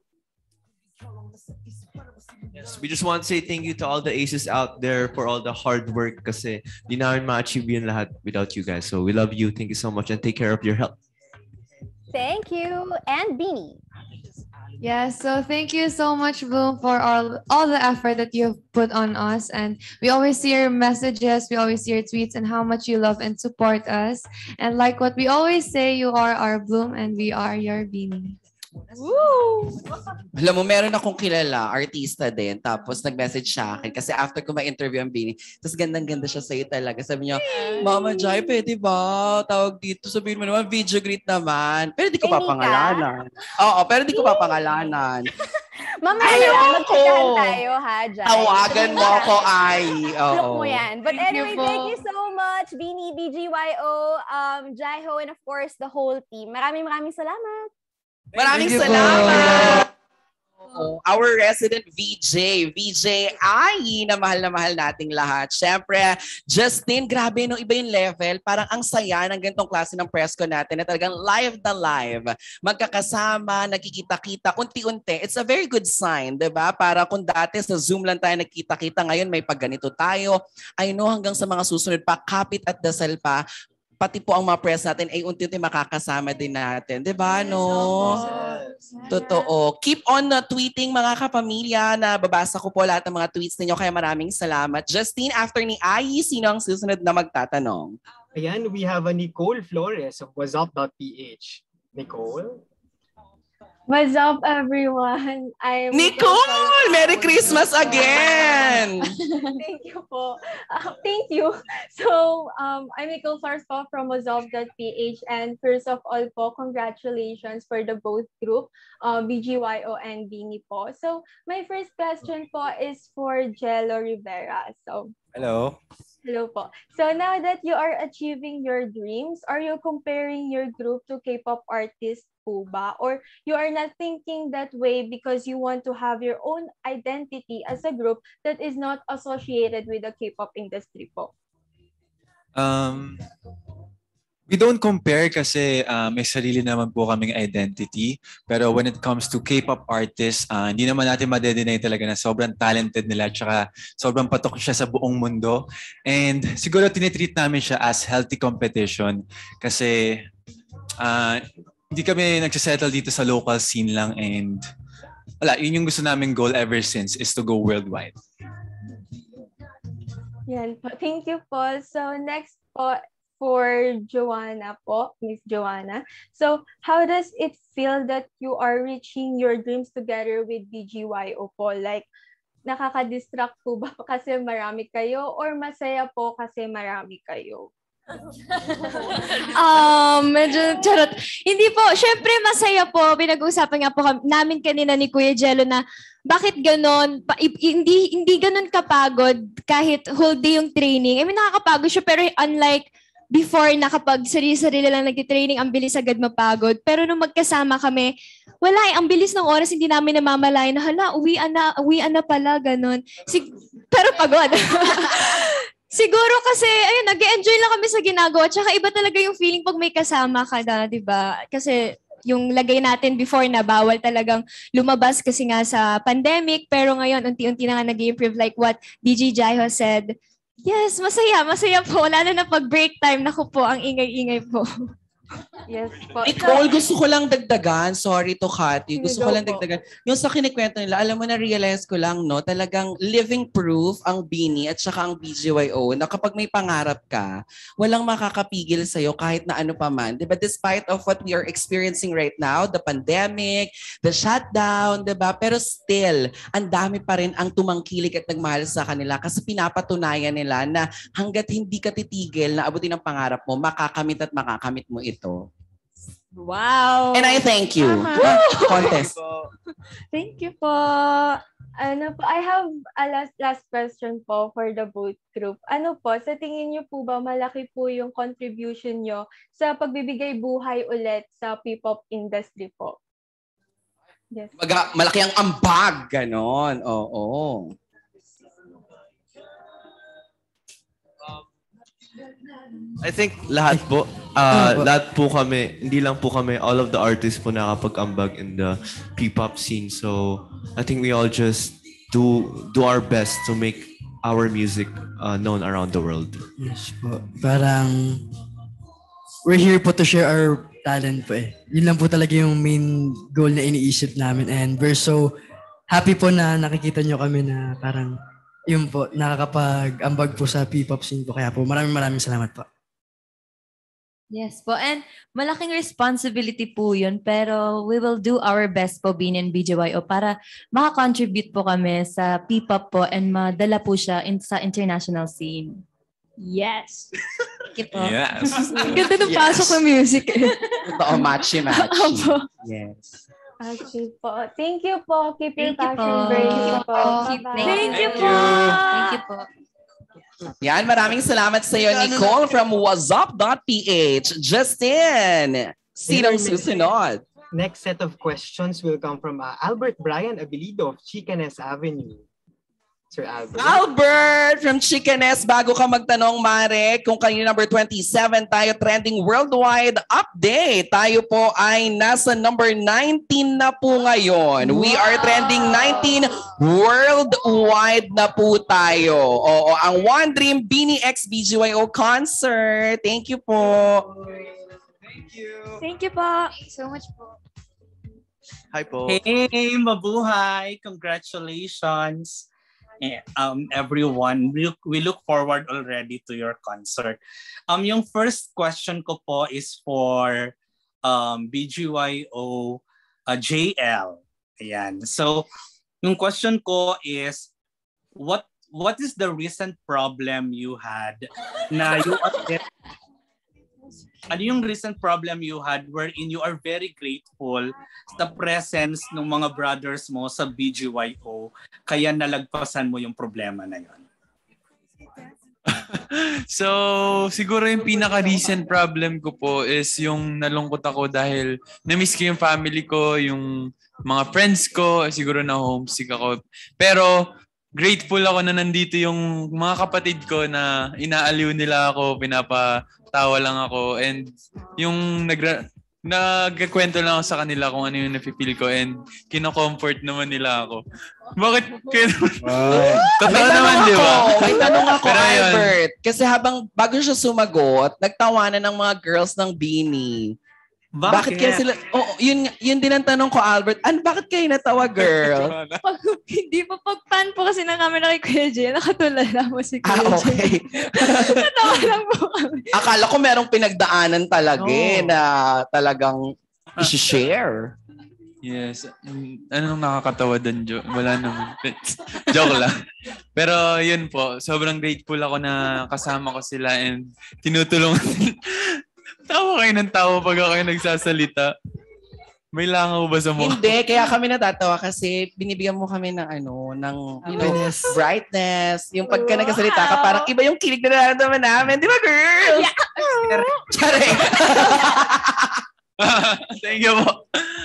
Yes, we just want to say thank you to all the aces out there for all the hard work kasi di namin ma-achieve yun lahat without you guys. So we love you. Thank you so much and take care of your health. Thank you. And Bini. Yeah, so thank you so much, Bloom, for all the effort that you've put on us. And we always see your messages, we always see your tweets and how much you love and support us. And like what we always say, you are our Bloom and we are your Bini. Woo! Alam mo, meron akong kilala, artista din, tapos nag-message siya akin kasi after ko ma-interview ang Bini, tapos gandang-ganda siya sa'yo talaga. Sabi niya, Mama Jai, pwede ba? Tawag dito, sabihin mo naman, video greet naman. Pero di ko papangalanan. Oo, pero di ko papangalanan. Mamaya magkakahan tayo, ha, Jai? Tawagan mo ako, ay. Look mo yan. But anyway, thank you so much, Bini, BGYO, Jaiho, and of course, the whole team. Maraming salamat. Maraming salamat! Our resident VJ ay na mahal nating lahat. Siyempre, Justin, grabe, no, iba yung level. Parang ang saya ng ganitong klase ng press ko natin na talagang live na live. Magkakasama, nagkikita-kita, unti-unti. It's a very good sign, diba? Para kung dati sa Zoom lang tayo nagkita-kita, ngayon may pagganito tayo. I know hanggang sa mga susunod pa, kapit at dasal pa, pati po ang mga press natin ay unti-unti makakasama din natin. Diba, no? Totoo. Keep on tweeting, mga kapamilya, na babasa ko po lahat ng mga tweets ninyo. Kaya maraming salamat. Justine, after ni Ai, sino ang susunod na magtatanong? Ayan, we have a Nicole Flores of whatsup.ph. Nicole? What's up, everyone? I'm Nicole! Merry Christmas again! Thank you po. Thank you. So, I'm Nicole Flores po from whatsup.ph, and first of all po, congratulations for the both group, BGYO and Bini po. So, my first question po is for Jello Rivera. So, hello. Hello po. So now that you are achieving your dreams, are you comparing your group to K-pop artists po ba? Or you are not thinking that way because you want to have your own identity as a group that is not associated with the K-pop industry po? We don't compare kasi may sarili naman po kaming identity. Pero when it comes to K-pop artists, hindi naman natin madedenay talaga na sobrang talented nila at saka sobrang patok siya sa buong mundo. And siguro tinitreat namin siya as healthy competition kasi hindi kami nagsisettle dito sa local scene lang and wala, yun yung gusto naming goal ever since is to go worldwide. Yan po. Thank you po. So next po, for Joanna po, Miss Joanna. So, how does it feel that you are reaching your dreams together with BGYO po? Like, nakaka-distract po ba kasi marami kayo or masaya po kasi marami kayo? Medyo charot. Hindi po, syempre masaya po. Pinag-uusapan nga po namin kanina ni Kuya Jello na bakit ganon, hindi ganon kapagod kahit whole day yung training. I mean, nakakapagod siya pero unlike before na kapag sarili-sarili lang nag-training, ang bilis agad mapagod. Pero nung magkasama kami, wala ang bilis ng oras, hindi namin namamalayan na, hala, uwian na pala, ganun. Pero pagod. Siguro kasi, ayun, nag-enjoy lang kami sa ginagawa. Tsaka iba talaga yung feeling pag may kasama ka na, di ba? Kasi yung lagay natin before na bawal talagang lumabas kasi nga sa pandemic. Pero ngayon, unti-unti na nga nag-improve like what DJ Jaiho said. Yes, masaya po. Lalo na pag break time, naku po, ang ingay-ingay po. Yes po. Nicole, gusto ko lang dagdagan. Sorry to cut you. Gusto ko lang dagdagan. Yung sa kinikwento nila, alam mo, na-realize ko lang, no, talagang living proof ang Bini at saka ang BGYO na kapag may pangarap ka, walang makakapigil sa'yo kahit na ano pa man. Diba? Despite of what we are experiencing right now, the pandemic, the shutdown, diba? Pero still, ang dami pa rin ang tumangkilik at nagmahal sa kanila kasi pinapatunayan nila na hanggat hindi ka titigil na abutin ang pangarap mo, makakamit at makakamit mo ito. Wow! And I thank you. Contest. Thank you po. I have a last question po for the both group. Ano po, sa tingin niyo po ba malaki po yung contribution niyo sa pagbibigay buhay ulit sa P-pop industry po? Yes. Malaki ang ambag, ganon. Oo. I think lahat po, lahat po kami, hindi lang po kami, all of the artists po nakapag-ambag in the P-pop scene. So, I think we all just do our best to make our music known around the world. Yes po. Parang, we're here po to share our talent po eh. Yun lang po talaga yung main goal na iniisip namin. And we're so happy po na nakikita nyo kami na parang, yun po, nakakapag-ambag po sa P-pop scene po. Kaya po, maraming salamat po. Yes po. And malaking responsibility po yun. Pero we will do our best po, Bini and BGYO, para makakontribute po kami sa P-pop po and madala po siya sa international scene. Yes. Thank you po. Yes. Ang ganda ng pasok ng music eh. Totoo, matchy. Yes. Okay po. Thank you po. Keep your Thank you passion po. burning po. Thank you po. Thank you po. Yan, maraming salamat sa iyo, Nicole from whatsup.ph. Justin, sinong susunod? Next set of questions will come from Albert Brian Abilido of Chicanes Avenue. Sir Albert. Albert from Chicanes, bago ka magtanong, Mare, kung kayo number 27 tayo trending worldwide update. Tayo po ay nasa number 19 na po ngayon. Wow. We are trending 19 worldwide na po tayo. Oo, ang One Dream Bini'S BGYO concert. Thank you po. Thank you. Thank you po. Thank you so much po. Hi po. Hey, mabuhay. Congratulations. Everyone, we look forward already to your concert. Yung first question ko po is for BGYO JL. Ayan. So, yung question ko is, what is the recent problem you had na you ano yung recent problem you had wherein you are very grateful sa presence ng mga brothers mo sa BGYO kaya nalagpasan mo yung problema na yun? So, siguro yung pinaka-recent problem ko po is yung nalungkot ako dahil na-miss ko yung family ko, yung mga friends ko, siguro na homesick ako. Pero grateful ako na nandito yung mga kapatid ko na inaaliw nila ako, pinapatawa lang ako, and yung nagkwento lang ako sa kanila kung ano yung nafe-feel ko and kino-comfort naman nila ako. Bakit kayo naman? Totoo naman, di ba? May tanong ako, Albert. Kasi bago siya sumagot, nagtawanan ng mga girls ng Bini. Bakit kaya sila? Oh, yun din ang tanong ko, Albert. Bakit kayo natawa, girl? Hindi pa pag-fan po kasi ng camera kay Kuya Jay. Nakatulala mo si Kuya Jay. Okay. Natawa lang po kami. Akala ko merong pinagdaanan talaga na talagang i-share. Yes. Anong nakakatawa doon, wala naman. Joke lang. Pero yun po, sobrang grateful ako na kasama ko sila and tinutulungan. Tawa kayo ng tawa pag ako nagsasalita. May langaw ba sa mukha? Hindi, kaya kami natatawa kasi binibigyan mo kami ng brightness. Yung pagka nagkasalita ka, parang iba yung kilig na nararamdaman namin. Di ba, girls? Charing! Thank you po.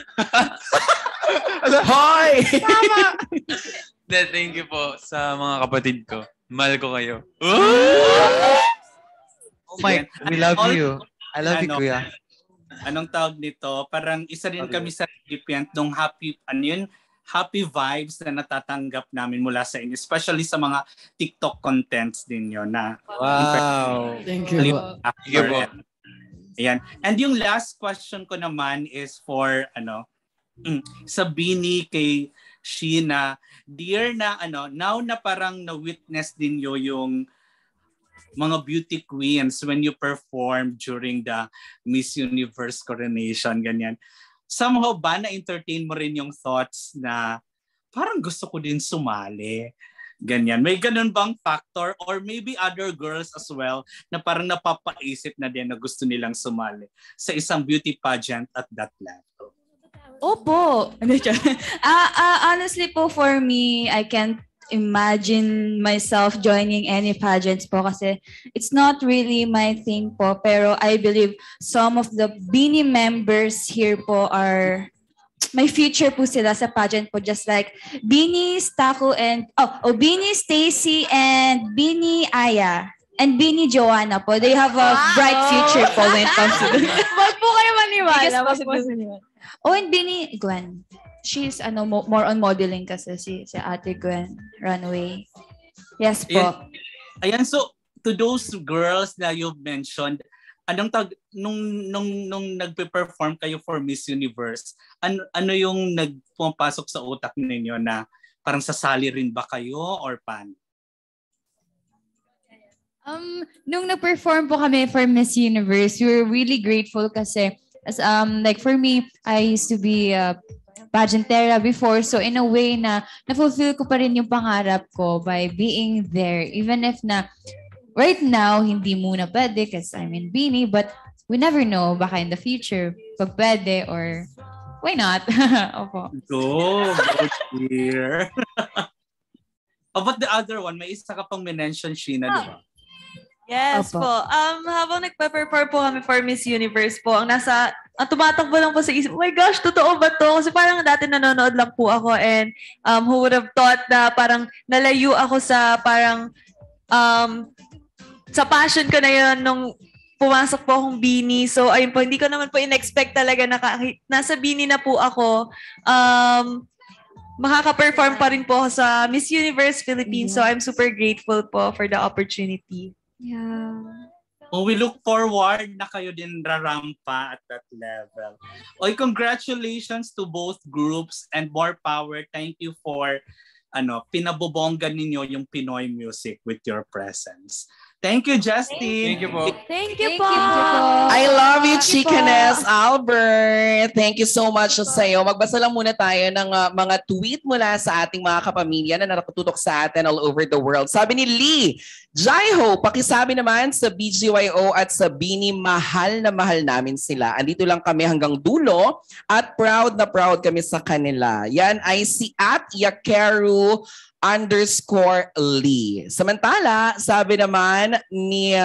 Hoy! Tama! Thank you po sa mga kapatid ko. Mahal ko kayo. Oh my, we love you. I love you, Kuya. Anong tawag nito? Parang isa rin kami sa recipient ng happy vibes na natatanggap namin mula sa inyo. Especially sa mga TikTok contents din yun na. Wow. Thank you. Thank you po. Ayan. And yung last question ko naman is for sa Bini kay Sheena. Dear na now na parang na-witness din yung mga beauty queens when you perform during the Miss Universe coronation, ganyan. Somehow ba na-entertain mo rin yung thoughts na parang gusto ko din sumali? Ganyan. May ganun bang factor or maybe other girls as well na parang napapaisip na din na gusto nilang sumali sa isang beauty pageant at that level? Opo. Honestly po, for me, I can't imagine myself joining any pageants po kasi it's not really my thing po. Pero I believe some of the Bini members here po are may future po sila sa pageant po, just like Bini, Taco, and Bini, Stacy, and Bini, Aya. And Bini, Joanna po. They have a bright future po when it comes to Wag po kayo maniwala. and Bini, Gwen. She's more on modeling kasi si Ate Gwen Runway. Yes po. Ayan, so to those girls na you've mentioned, anong nung nagpe-perform kayo for Miss Universe, ano yung nagpapasok sa utak ninyo na parang sasali rin ba kayo or paano? Nung nag-perform po kami for Miss Universe, we were really grateful kasi as like for me, I used to be pageantera before, so in a way na na-fulfill ko pa rin yung pangarap ko by being there, even if na right now hindi muna pwede kasi I'm in Bini, but we never know, baka in the future pag pwede or why not. Opo. Go here. About the other one, may isa ka pang mention, Sheena, di ba? Yes Opo. po. Habang nagpe-perform po kami for Miss Universe po, ang tumatakbo lang po sa isip, oh my gosh, totoo ba to? Kasi parang dati nanonood lang po ako and who would have thought na parang nalayo ako sa parang sa passion ko na yun nung pumasok po akong Bini. So ayun po, hindi ko naman po in-expect talaga na nasa Bini na po ako. Makaka-perform pa rin po ako sa Miss Universe Philippines. So I'm super grateful po for the opportunity. Yeah. Well, we look forward na kayo din rarampa at that level. Oy, congratulations to both groups and more power. Thank you for pinabobongga ninyo yung Pinoy music with your presence. Thank you, Justin. Thank you po. Thank you po. I love you, Chickeness Albert. Thank you so much sa iyo. Magbasa lang muna tayo ng mga tweet mula sa ating mga kapamilya na nakatutok sa atin all over the world. Sabi ni Lee, Jaiho, pakisabi naman sa BGYO at sa Bini, mahal na mahal namin sila. Andito lang kami hanggang dulo at proud na proud kami sa kanila. Yan ay si @Yakeru_Lee. Samantala, sabi naman ni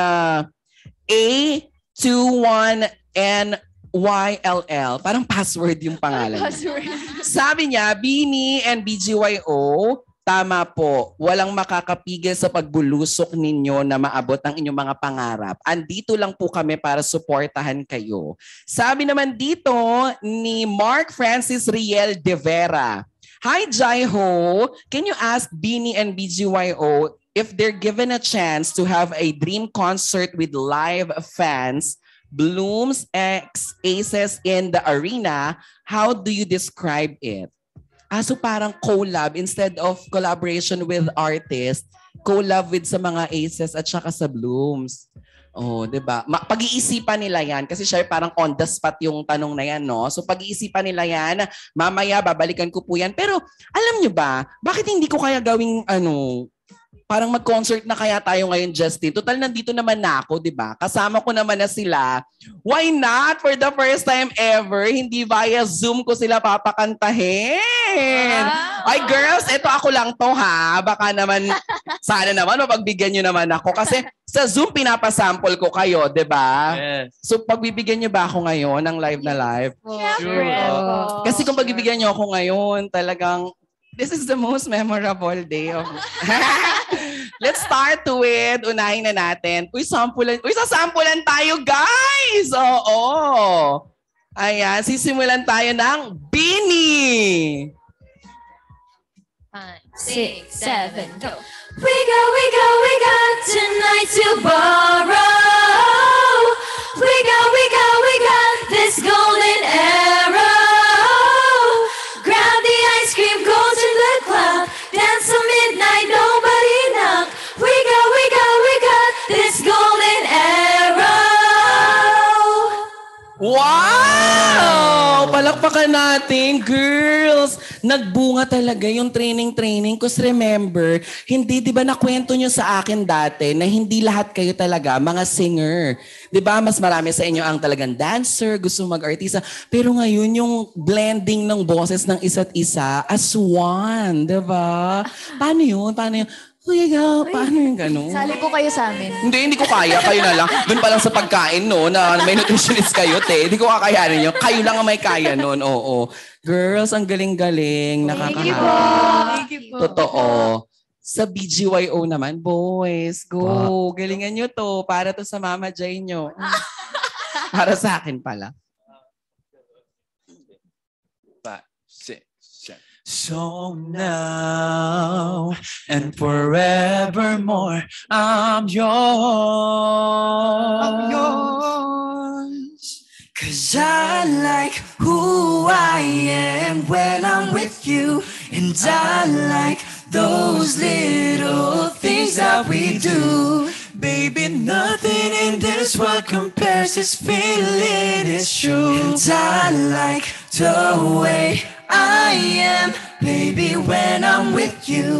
A21NYLL, parang password yung pangalan. Sabi niya, Bini and BGYO, tama po, walang makakapigil sa pagbulusok ninyo na maabot ang inyong mga pangarap. Andito lang po kami para suportahan kayo. Sabi naman dito ni Mark Francis Riel de Vera, hi Jaiho, can you ask Bini and BGYO if they're given a chance to have a dream concert with live fans, Blooms X Aces in the arena, how do you describe it? So parang collab instead of collaboration with artists, collab with sa mga Aces at saka sa Blooms. Oh, 'di ba? Pag-iisipan nila 'yan kasi siya parang on the spot yung tanong na 'yan, no? So pag-iisipan nila 'yan. Mamaya babalikan ko po 'yan. Pero alam niyo ba, bakit hindi ko kaya gawing parang mag-concert na kaya tayo ngayon, Justin. Total, nandito naman na ako, di ba? Kasama ko naman na sila. Why not? For the first time ever, hindi via Zoom ko sila papakantahin. Wow. Ay, girls, ito ako lang to, ha? Baka naman, sana naman, mapagbigyan nyo naman ako. Kasi sa Zoom, pinapasample ko kayo, di ba? Yes. So, pagbibigyan nyo ba ako ngayon ng live na live? Sure. Kasi kung pagbibigyan nyo ako ngayon, talagang, this is the most memorable day of... Let's start with, unahin na natin. Sasampulan tayo, guys! Oo. Ayan, sisimulan tayo ng Bini! 5, 6, 7, go! We got tonight to borrow. We got this golden arrow. Grab the ice cream, go to the club. Dance till midnight, nobody knock. We got this golden arrow. Wow! Palakpakan natin, girls! Nagbunga talaga yung training. Kasi remember, hindi, di ba nakwento nyo sa akin dati na hindi lahat kayo talaga mga singer. Di ba? Mas marami sa inyo ang talagang dancer, gusto mag-artista. Pero ngayon, yung blending ng boses ng isa't isa as one. Di ba? Paano yun? Paano yung gano'n? Sali po kayo sa amin. Hindi ko kaya. Kayo na lang. Doon pa lang sa pagkain, no? Na may nutritionist kayo, te. Hindi ko kakayanin nyo. Kayo lang ang may kaya nun. Oo. Girls, ang galing-galing. Nakakahawa. Totoo. Sa BGYO naman, boys, go. Galingan nyo to. Para to sa Mama Jay nyo. Para sa akin pala. So now and forevermore, I'm yours. 'Cause I like who I am when I'm with you. And I like those little things that we do. Baby, nothing in this world compares. This feeling is true. And I like the way I am, baby, when I'm with you.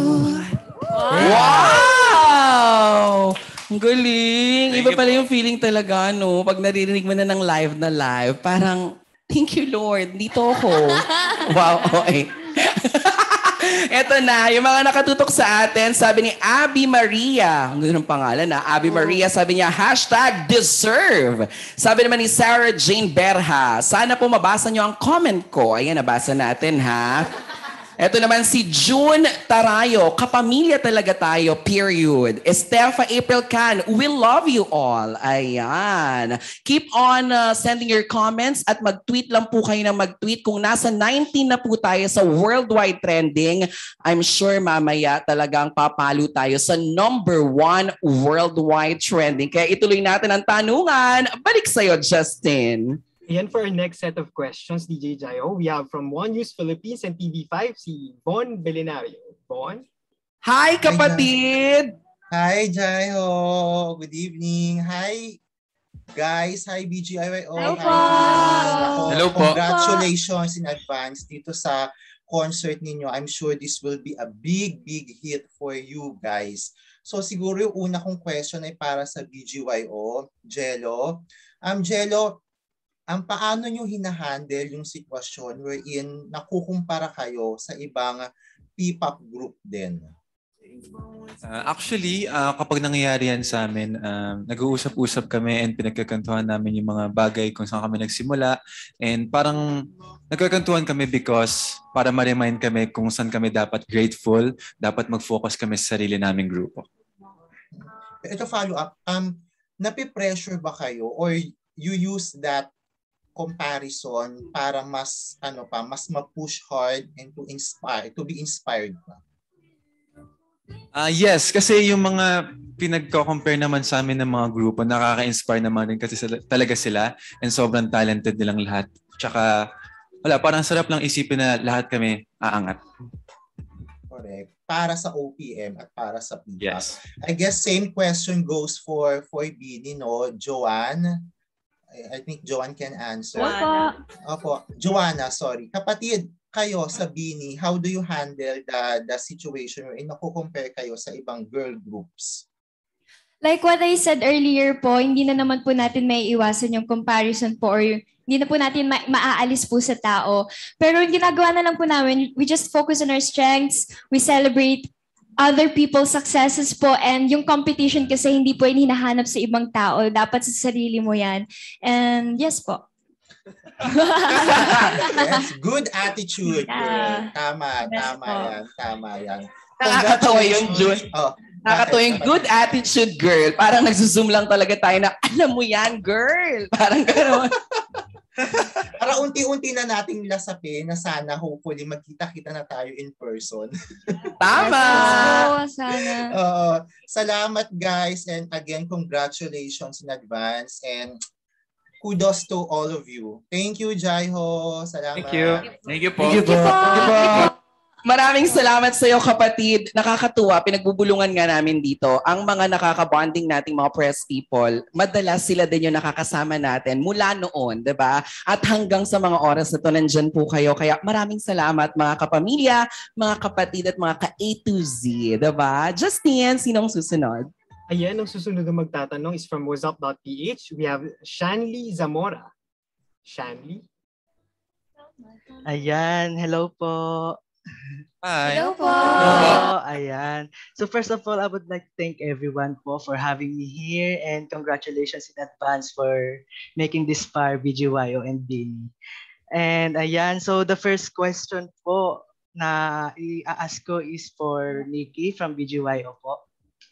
Wow! Ang galing. Iba pala yung feeling talaga, no? Pag naririnig mo na ng live na live, parang, thank you, Lord. Dito ako. Wow, okay. Eto na, yung mga nakatutok sa atin, sabi ni Abby Maria. Ang ganda ng pangalan na. Abby Maria, sabi niya, #deserve. Sabi naman ni Sarah Jane Berha, sana po mabasa niyo ang comment ko. Ayan, nabasa natin, ha? Eto naman si June Tarayo, kapamilya talaga tayo, period. Estefa April Can, we love you all. Ayan. Keep on sending your comments at mag-tweet lang po kayo ng mag-tweet. Kung nasa 19 na po tayo sa worldwide trending, I'm sure mamaya talagang papalo tayo sa #1 worldwide trending. Kaya ituloy natin ang tanungan. Balik sa'yo, Justin. Ayan, for our next set of questions, DJ Jayo, we have from One News Philippines and TV5, si Bon Belinario. Bon? Hi, kapatid! Hi, Jayo! Good evening! Hi, guys! Hi, BGIYO! Hello po! Hello po! Congratulations in advance dito sa concert ninyo. I'm sure this will be a big hit for you guys. So, siguro yung una kong question ay para sa BGYO, Jello. Jello, paano nyo hinahandle yung sitwasyon wherein nakukumpara kayo sa ibang P-pop group din? Actually, kapag nangyayari yan sa amin, nag-uusap-usap kami and pinagkakantuhan namin yung mga bagay kung saan kami nagsimula. And parang nagkakantuhan kami because para ma-remind kami kung saan kami dapat grateful, dapat mag-focus kami sa sarili naming grupo. Ito follow-up, napipressure ba kayo or you use that comparison para mas ma-push hard and to be inspired pa? Yes, kasi yung mga pinagko-compare naman sa amin ng mga grupo, nakaka-inspire naman din kasi talaga sila and sobrang talented nilang lahat. Tsaka parang sarap lang isipin na lahat kami aangat. Correct. Para sa OPM at para sa P-pop. Yes. I guess same question goes for Bini, no? Joanne. I think Joanne can answer. Opo. Joanna, sorry. Kapatid, kayo sa Bini, how do you handle the situation wherein nakukompare kayo sa ibang girl groups? Like what I said earlier po, hindi na naman po natin may iwasan yung comparison po or hindi na po natin maaalis po sa tao. Pero yung ginagawa na lang po namin, we just focus on our strengths, we celebrate other people's successes po, and yung competition kasi hindi po yung hinahanap sa ibang tao. Dapat sa sarili mo yan. And yes po. Yes, good attitude. Yeah. Tama yan. Nakakatawa yung June. Oh, nakakatawa yung good attitude, girl. Parang nagsuzoom lang talaga tayo na, alam mo yan, girl. Parang gano'n. Para unti-unti na nating lasapin na sana hopefully magkita-kita na tayo in person. Tama! Sana. Salamat guys, and again, congratulations in advance, and kudos to all of you. Thank you, Jaiho. Salamat. Thank you. Thank you po. Thank you po. Maraming salamat sa iyo, kapatid. Nakakatuwa, pinagbubulungan nga namin dito. Ang mga nakaka-bonding nating mga press people, madalas sila din yung nakakasama natin mula noon, 'di ba? At hanggang sa mga oras na to, nandyan po kayo. Kaya maraming salamat mga kapamilya, mga kapatid at mga ka-A to Z, 'di ba? Justin, sinong susunod? Ayan, ang susunod na magtatanong is from whatsup.ph. We have Shanley Zamora. Shanley? Ayan, hello po. Hi. Hello po. Hello, ayan. So first of all, I would like to thank everyone po for having me here, and congratulations in advance for making this far, BGYO and Bini. And ayan, so the first question po na i-ask ko is for Nikki from BGYO po.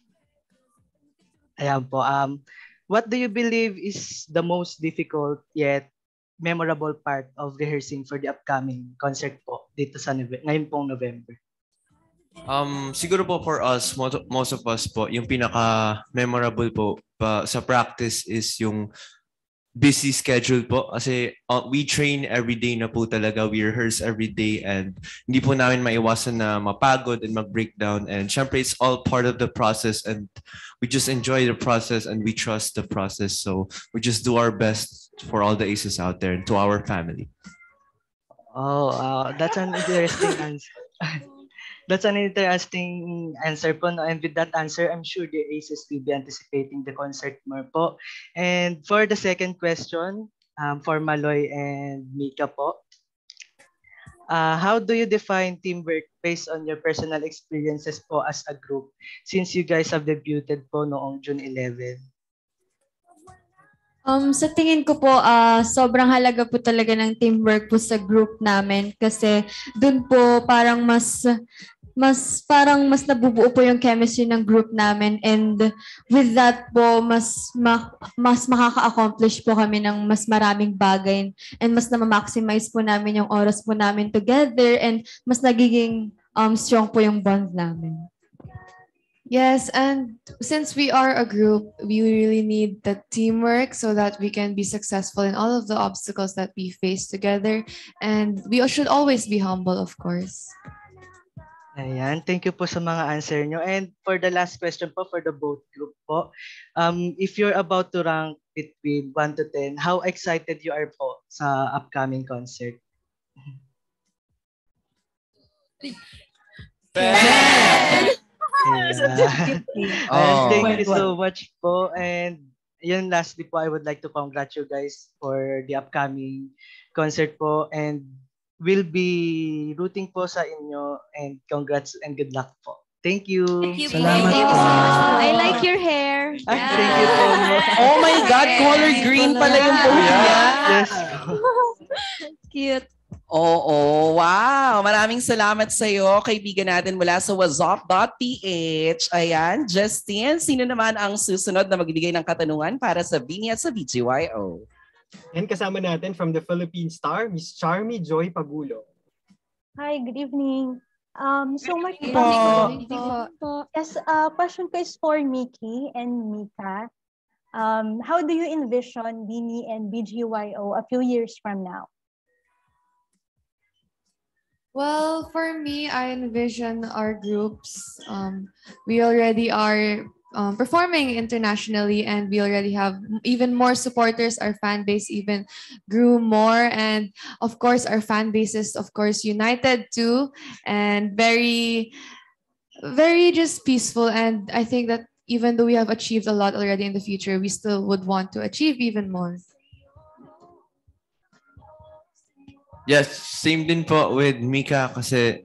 Ayan po, what do you believe is the most difficult yet memorable part of rehearsing for the upcoming concert po dito sa ngayon pong November? Siguro po for us, most of us po, yung pinaka-memorable po sa practice is yung busy schedule po. Kasi we train every day na po talaga. We rehearse every day, and hindi po namin maiwasan na mapagod and mag-breakdown. And syempre, it's all part of the process, and we just enjoy the process and we trust the process. So we just do our best for all the aces out there and to our family. Oh, that's an interesting answer. That's an interesting answer po. No? And with that answer, I'm sure the Aces will be anticipating the concert more po. And for the second question, for Maloy and Mika po, how do you define teamwork based on your personal experiences po as a group since you guys have debuted po noong June 11? Sa tingin ko po, sobrang halaga po talaga ng teamwork po sa group namin kasi dun po parang mas nabubuo po yung chemistry ng group namin, and with that po mas makaka-accomplish po kami ng mas maraming bagay, and mas na-maximize po namin yung oras po namin together, and mas nagiging strong po yung bond namin. Yes, and since we are a group, we really need the teamwork so that we can be successful in all of the obstacles that we face together. And we should always be humble, of course. Ayan, thank you po sa mga answer nyo. And for the last question po, for the both group po, if you're about to rank between 1 to 10, how excited you are po sa upcoming concert? 10! Thank you so much po. And yun, lastly po, I would like to congratulate you guys for the upcoming concert po. And we'll be rooting po sa inyo, and congrats and good luck po. Thank you. Salamat po. I like your hair. Thank you so much. Oh my God, color green pala yung buhok niya. Yes. Cute. Oo, wow. Maraming salamat sa iyo, kaibigan natin mula sa whatsup.ph. Ayan, Justin, sino naman ang susunod na magbigay ng katanungan para sa Bini at sa BGYO? And kasama natin from the Philippine Star, Miss Charmy Joy Pagulo. Hi, good evening. So much Yes, question ko is for Mickey and Mika. How do you envision Bini and BGYO a few years from now? Well, for me, I envision our groups. We already are performing internationally, and we already have even more supporters. Our fan base even grew more, and of course our fan base is of course united too, and very very just peaceful. And I think that even though we have achieved a lot already, in the future we still would want to achieve even more. Yes, same din po with Mika kasi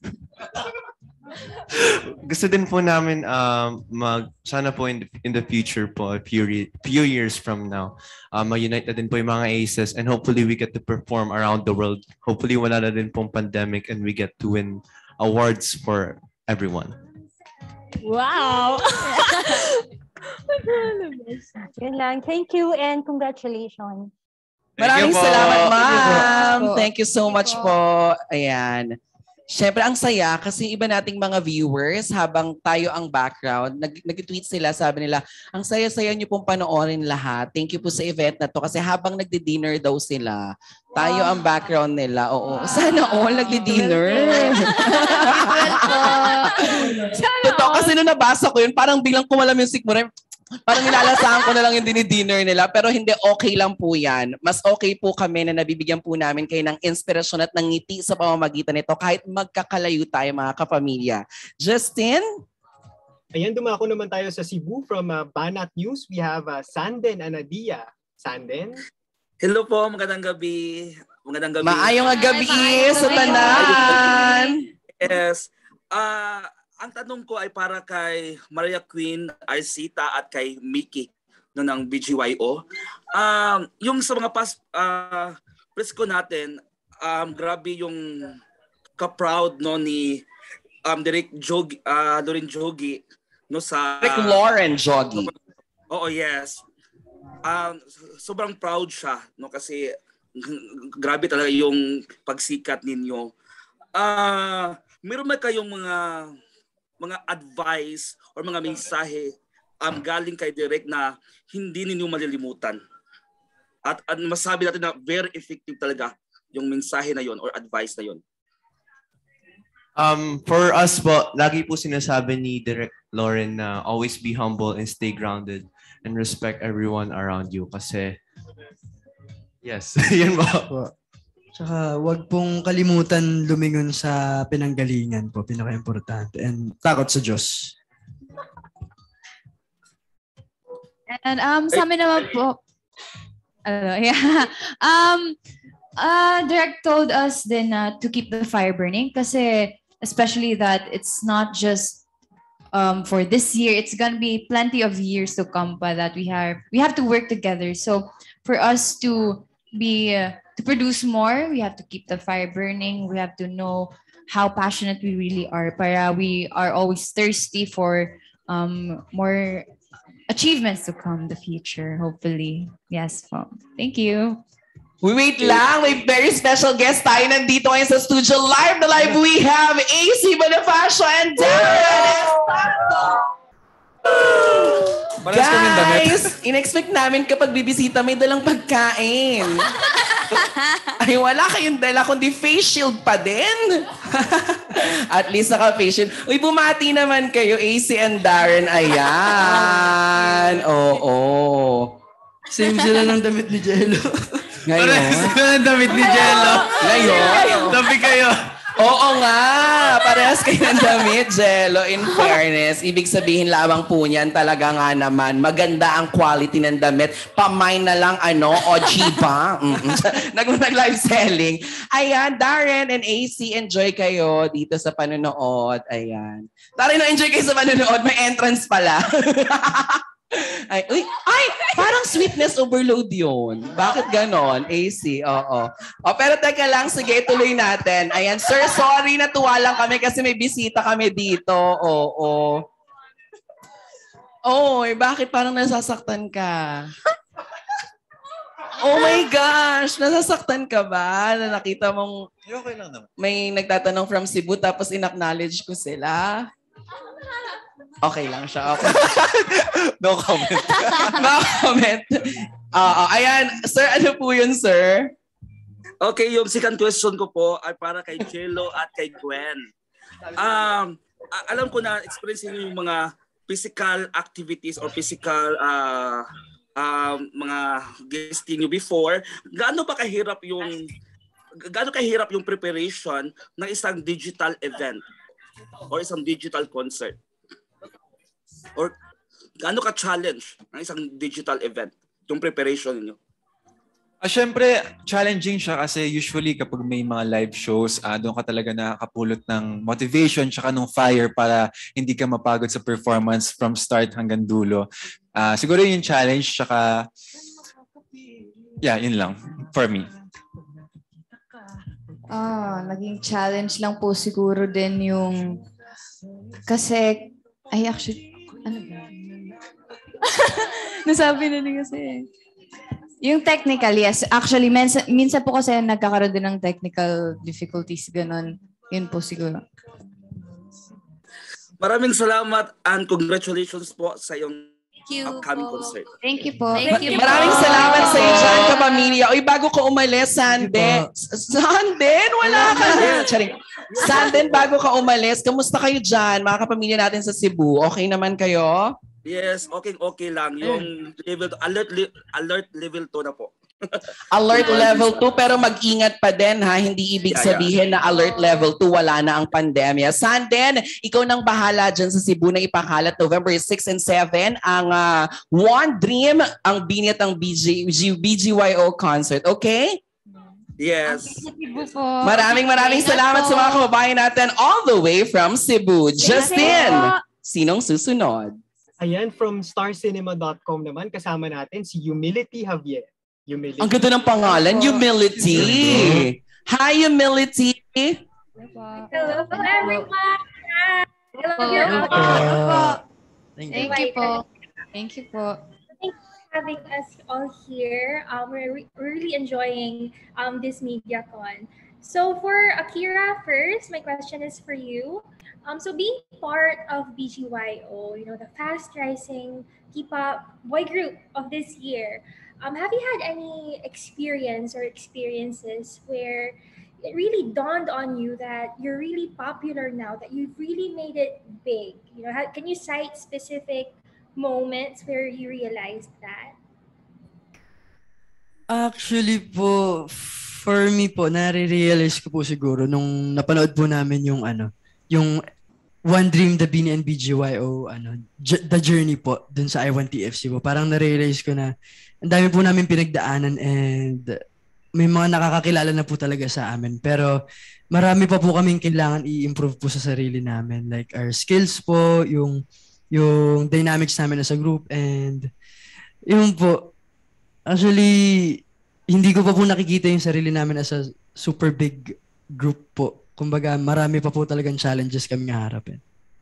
gusto din po namin sana po in the future po, a few years from now, ma-unite na din po yung mga aces, and hopefully we get to perform around the world. Hopefully wala na din pong pandemic and we get to win awards for everyone. Wow! Yun lang. Thank you and congratulations. Maraming salamat, ma'am. po. Thank you so much po. Ayan. Siyempre, ang saya kasi iba nating mga viewers habang tayo ang background, nag-tweet sila, sabi nila, ang saya-saya niyo pong panoorin lahat. Thank you po sa event na to kasi habang nagdi-dinner daw sila, tayo ang background nila. Oo. Sana all nagdi-dinner. Totoo kasi nung nabasa ko yun, parang biglang kumala music mo rin. Parang nilalasahan ko na lang yung dinidinner nila, pero hindi, okay lang po yan. Mas okay po kami na nabibigyan po namin kayo ng inspirasyon at ng ngiti sa pamamagitan nito kahit magkakalayo tayo mga kapamilya. Justin? Ayan, dumako naman tayo sa Cebu from Banat News. We have Sanden Anadia. Sanden? Hello po, magandang gabi. Magandang gabi. Maayong gabi sa tanan. Yes. Ang tanong ko ay para kay Maria Queen, Arsita at kay Mickey no, ng BGYO. Yung sa mga past press ko natin, grabe yung ka-proud no, ni Direk Jogi, Loren Jogi no, sa... Direk Loren Jogi. Oo, yes. Sobrang proud siya no, kasi grabe talaga yung pagsikat ninyo. Meron ba kayong mga advice or mga mensahe galing kay Direk na hindi ninyo malilimutan? At masabi natin na very effective talaga yung mensahe na yon or advice na yon. For us po, lagi po sinasabi ni Direk Loren na always be humble and stay grounded and respect everyone around you kasi yes, yun po. Tsaka wag pong kalimutan lumingon sa pinanggalingan po, pinaka-importante. And takot sa Diyos. And sa amin naman po, Direct told us then to keep the fire burning kasi especially that it's not just for this year, it's gonna be plenty of years to come pa that we have to work together. So for us to be to produce more, we have to keep the fire burning. We have to know how passionate we really are. Para we are always thirsty for more achievements to come in the future, hopefully. Yes po. Thank you. Wait lang, may very special guest tayo nandito ngayon sa studio. Live na live, we have AC Bonifacio and Darren Estado. Guys, in-expect namin kapag bibisita may dalang pagkain. Ay, wala kayong dala, kundi face shield pa din. At least naka-face shield. Uy, bumati naman kayo, AC and Darren. Ayan. Oo. Same sila ng damit ni Jello. Ngayon? Sila ng damit ni Jello. Ngayon? Tabi kayo. Oo nga, parehas kayo ng damit, Jello. In fairness, ibig sabihin lamang po niyan talaga nga naman, maganda ang quality ng damit. Pamine na lang, OG ba? Nag-live selling. Ayan, Darren and AC, enjoy kayo dito sa panonood. Ayan. Darren, enjoy kayo sa panonood. May entrance pala. Ay, parang sweetness overload yun. Bakit ganon? AC, oo. Pero teka lang, sige, ituloy natin. Ayan, sir, sorry, natuwa lang kami kasi may bisita kami dito. Oo. Bakit parang nasasaktan ka? Oh my gosh, nasasaktan ka ba? Na nakita mong Okay lang naman. may nagtatanong from Cebu tapos in-acknowledge ko sila? Okay lang siya. Okay. No comment. No comment. Ayan. Sir, ano po yun, sir? Okay, yung second question ko po ay para kay Jello at kay Gwen. Alam ko na experience niyo yung mga physical activities or physical mga guesting nyo before, gaano kahirap yung preparation ng isang digital event or isang digital concert? Or gaano ka-challenge ng isang digital event yung preparation niyo? Siyempre, challenging siya kasi usually kapag may mga live shows, doon ka talaga nakakapulot ng motivation tsaka ng fire para hindi ka mapagod sa performance from start hanggang dulo. Siguro yung challenge tsaka yun lang for me. Naging challenge lang po siguro din yung kasi nasabi na din kasi yung technical, yes. Actually, minsan po kasi nagkakaroon din ng technical difficulties, ganun. Yun po siguro. Maraming salamat and congratulations po sa iyong upcoming concert. Thank you po. Maraming salamat sa iyo dyan, kapamilya. Uy, bago ka umalis, Sanden. Sanden, wala ka na. Sanden, bago ka umalis, kamusta kayo dyan, mga kapamilya natin sa Cebu? Okay naman kayo? Yes, okay lang. Yung alert level 2 na po. Alert level 2 pero mag-ingat pa din ha. Hindi ibig sabihin na alert level 2 wala na ang pandemya. Sanden, ikaw nang bahala dyan sa Cebu na ipakalat November 6 and 7 ang One Dream, ang binit ang BGYO concert. Okay? Yes. Maraming salamat sa mga kababayan natin all the way from Cebu. Justin, sinong susunod? Ayan, from starcinema.com naman, kasama natin si Humility Javier. Humility. Ang ganda ng pangalan, Humility. Hi, Humility. Hello, everyone. Thank you po. Thank you for having us all here. We're really enjoying this Mediacon. So for Akira first, my question is for you. So being part of BGYO, the fast rising K-pop boy group of this year, have you had any experiences where it really dawned on you that you're really popular now, that you've really made it big? Can you cite specific moments where you realized that? Actually po, for me po, nare-realize ko po siguro nung napanood po namin yung yung One Dream, the Bini and BGYO, the journey po, dun sa I1TFC po. Parang na-realize ko na ang dami po namin pinagdaanan and may mga nakakakilala na po talaga sa amin. Pero marami pa po kaming kailangan i-improve po sa sarili namin. Like our skills po, yung dynamics namin as a group, and yun po. Actually, hindi ko pa po nakikita yung sarili namin as a super big group po. Kumbaga, marami pa po talagang challenges kami nga harapin.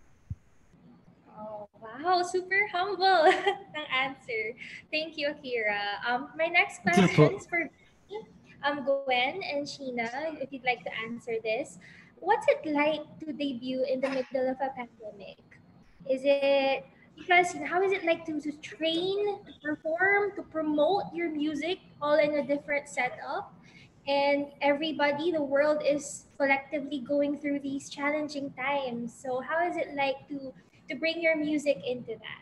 Oh, wow, super humble ng answer. Thank you, Akira. My next question is for Gwen and Sheena, if you'd like to answer this. What's it like to debut in the middle of a pandemic? Is it because how is it like to train, to perform, to promote your music all in a different setup? And everybody, the world is collectively going through these challenging times. So how is it like to bring your music into that?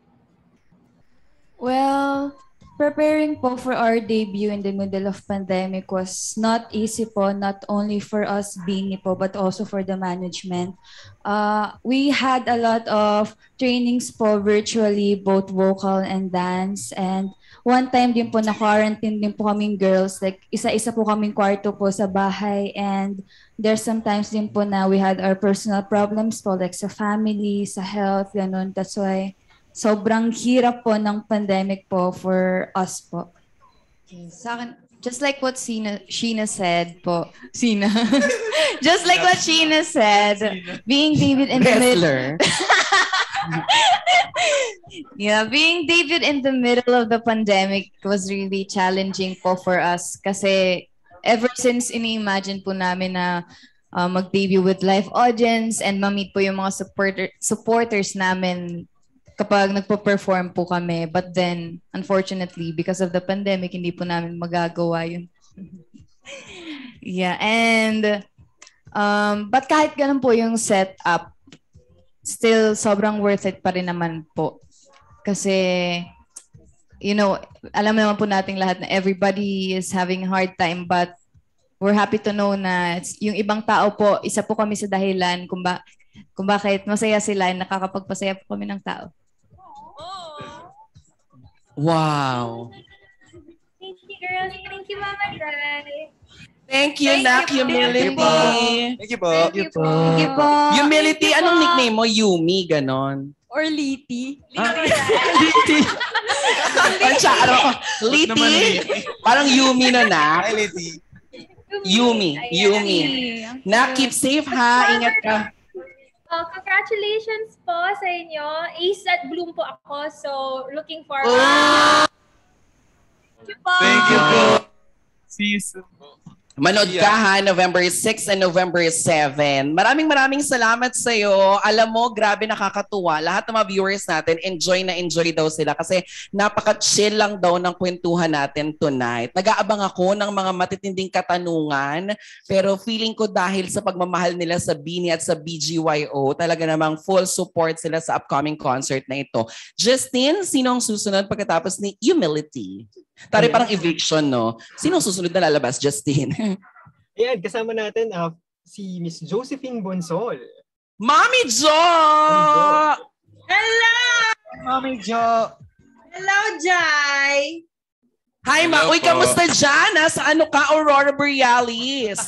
Well, preparing po for our debut in the middle of pandemic was not easy po, not only for us Bini po, but also for the management. We had a lot of trainings po virtually, both vocal and dance. And one time din po na-quarantine din po kaming girls. Like, isa-isa po kaming kwarto po sa bahay. And there's sometimes din po na we had our personal problems po, like sa family, sa health, ganun. That's why sobrang hirap po ng pandemic po for us po. Sa akin, just like what Sheena said po. Just like what Sheena said, being David in the middle. Being David in the middle of the pandemic was really challenging po for us kasi ever since ini-imagine po namin na mag-debut with live audience and ma-meet po yung mga supporters namin kapag nagpo-perform po kami. But then, unfortunately, because of the pandemic, hindi po namin magagawa yun. And but kahit ganun po yung setup, still sobrang worth it pa rin naman po. Kasi, you know, alam naman po nating lahat na everybody is having a hard time, but we're happy to know na yung ibang tao po, isa po kami sa dahilan kung bakit masaya sila, nakakapagpasaya po kami ng tao. Wow. Thank you, girls. Thank you, Mama Dai. Thank you, Nak. Humility. Thank you po. Thank you po. Thank you po. Humility, anong nickname mo? Yumi, ganon. Or Liti. Liti. Liti. Parang Yumi na, Nak. Hi, Liti. Yumi. Nak, keep safe ha. Ingat ka. Congratulations po sa inyo. Ace at Bloom po ako. So, looking forward. Thank you po. Thank you po. See you soon. Manood ka ha, November 6 and November 7. Maraming salamat sa iyo. Alam mo, grabe nakakatuwa. Lahat ng mga viewers natin, enjoy daw sila kasi napaka-chill lang daw ng kwentuhan natin tonight. Nag-aabang ako ng mga matitinding katanungan, pero feeling ko dahil sa pagmamahal nila sa Bini at sa BGYO, talaga namang full support sila sa upcoming concert na ito. Justine, sino ang susunod pagkatapos ni Humility? Tari parang eviction, no? Sino susunod na lalabas, Justine? Ayan, kasama natin si Miss Josephine Bonsol. Mami Jo! Hello! Mami Jo! Hello, Jai! Hi, Ma. Uy, kamusta dyan? Nasa ano ka, Aurora Borealis?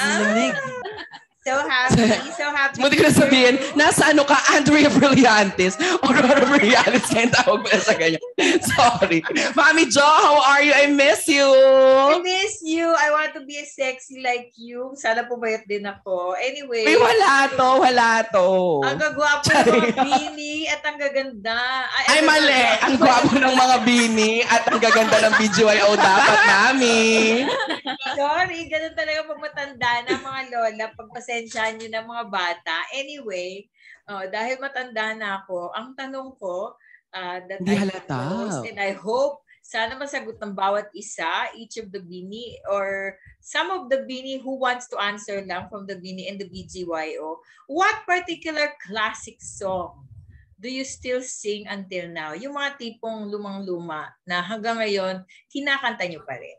So happy, so happy. Munti ko na sabihin, nasa ano ka, Andrea Brillantes, Aurora Borealis, kaya tawag mo sa ganyan. Sorry. Mami Jo, how are you? I miss you. I miss you. I want to be sexy like you. Sana pumayat din ako. Anyway. Uy, wala to. Ang gagwapo ng mga Bini at ang gaganda. Ay mali. Ang gwapo ng mga Bini at ang gaganda ng BGYO dapat, Mami. Sorry, ganun talaga pag matanda na mga lola, pagpasensyahan nyo ng mga bata. Anyway, dahil matanda na ako, ang tanong ko, that Hindi I halata. propose, and I hope sana masagot ng bawat isa, each of the Bini, or some of the Bini who wants to answer lang from the Bini and the BGYO. What particular classic song do you still sing until now? Yung mga tipong lumang-luma na hanggang ngayon, kinakanta nyo pa rin.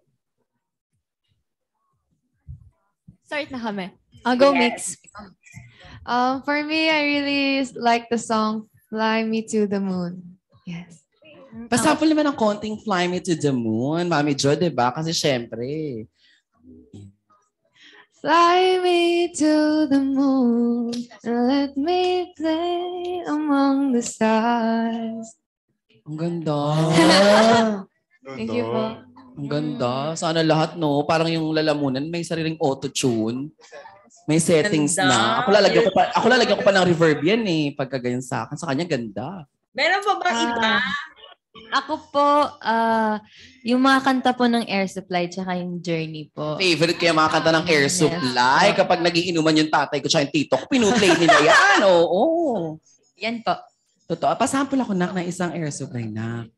Start na kami. I'll go Yes. mix. For me, I really like the song Fly Me to the Moon. Yes. Pasample naman ng konting Fly Me to the Moon, Mami Jo, diba? Kasi syempre. Fly me to the moon and let me play among the stars. Ang ganda. Thank you po. Ang ganda. Sana lahat, no? Parang yung lalamunan, may sariling auto-tune. May settings Ganda. na. Ako lalagyan ko pa ng reverb yan eh. Pagka ganyan sa akin. Sa kanya, ganda. Meron pa bang iba? Ako po, yung mga kanta po ng Air Supply tsaka yung Journey po. Favorite ko yung mga kanta ng Air Supply. Kapag nagiinuman yung tatay ko tsaka yung tito ko, pinuplay nila yan. Oo. Yan po. Totoo. Pasample ako, Nak, ng isang Air Supply, Nak.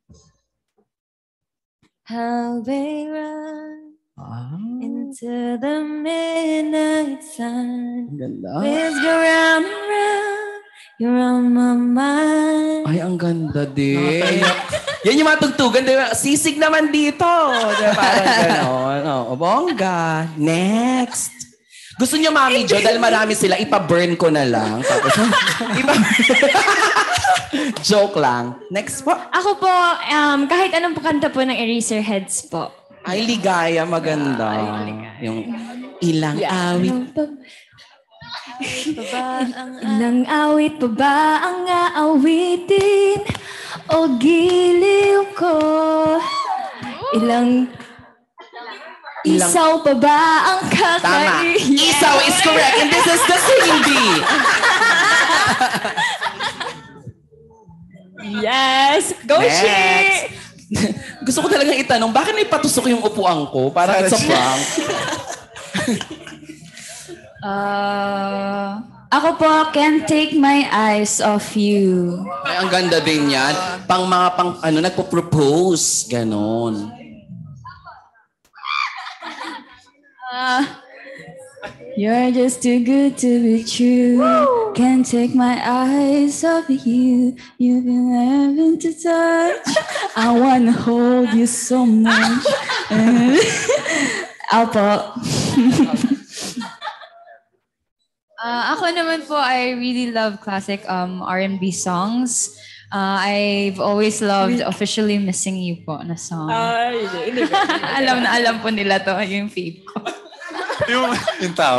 How they run into the midnight sun. Ang ganda. Let's go round and round. You're on my mind. Ay, ang ganda din. Yan yung mga tugtugan. Diba? Sisig naman dito. Diba? Parang gano'n. Oh, bongga. Next. Gusto niyo, Mami Jo, dahil marami sila, ipa-burn ko na lang. Tapos, joke lang. Next po. Ako po, kahit anong kanta po ng Eraserheads po. Ay, ligaya. Maganda. Yung ilang awit. Ilang awit pa ba ang aawitin o giliw ko? Ilang isaw pa ba ang Tama. kakain? Isaw is correct. And this is the singing bee. Yes! Go, Chi! Gusto ko talagang itanong, bakit may patusok yung upuan ko? Para sa prank. Ako po, can't take my eyes off you. Ay, ang ganda din yan. Nagpo-propose. Ganon. You're just too good to be true. Can't take my eyes off of you. You've been having to touch. I wanna hold you so much. Alpo. Ako naman po, I really love classic R&B songs. I've always loved Officially Missing You po na song. alam po nila to, yung fave ko. yung tao.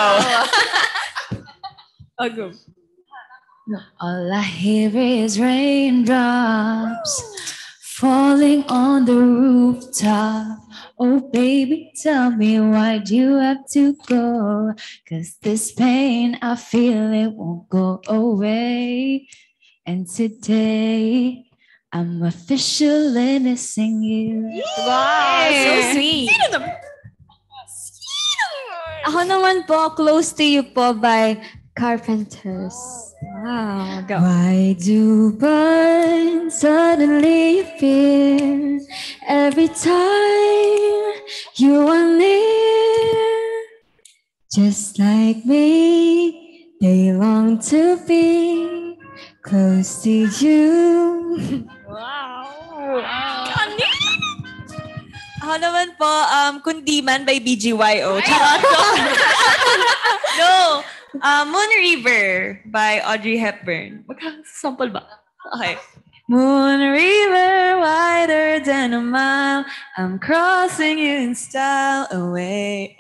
All I hear is raindrops falling on the rooftop. Oh baby, tell me why'd you have to go? 'Cause this pain, I feel it won't go away. And today, I'm officially missing you. Wow, so sweet. Ako naman po, Close to You po by Carpenters. Wow, go. Why do burns suddenly appear every time you are near? Just like me, they long to be close to you. Ako naman po, Kundiman by BGYO. Charot. No. Moon River by Audrey Hepburn. Magka-sample ba? Okay. Moon river wider than a mile, I'm crossing you in style away.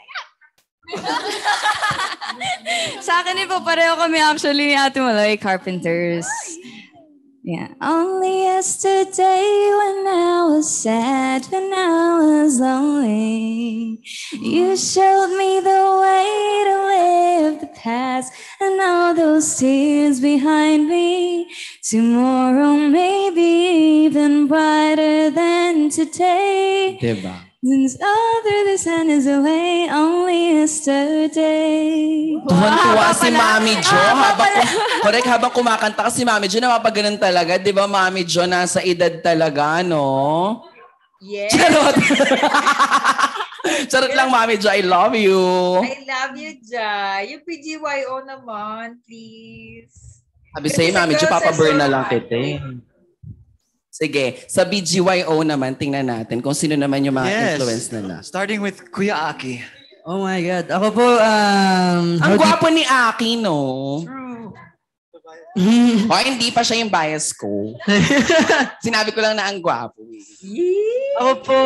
Sa akin po, pareho kami actually ni Ate Malay, Carpenters. Yeah. Only yesterday when I was sad, when I was lonely, you showed me the way to live the past and all those tears behind me. Tomorrow may be even brighter than today. Diba? Since other the sun is away, only yesterday. Tuwan-tuwa si Mami Jo habang kumakanta kasi si Mami Jo napapaganon talaga. Di ba Mami Jo nasa edad talaga, no? Yes. Charot lang Mami Jo, I love you. I love you, Jai. Yung PGYO naman, please. Sabi sa'yo Mami Jo, papaburn na lang kita. Sige, sa BGYO naman, tingnan natin kung sino naman yung mga influence nila. Starting with Kuya Aki. Oh my God. Ako po, ang gwapo ni Aki, no? True. Hindi pa siya yung bias ko. Sinabi ko lang na ang gwapo. Ako po,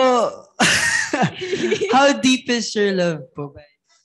How Deep Is Your Love po?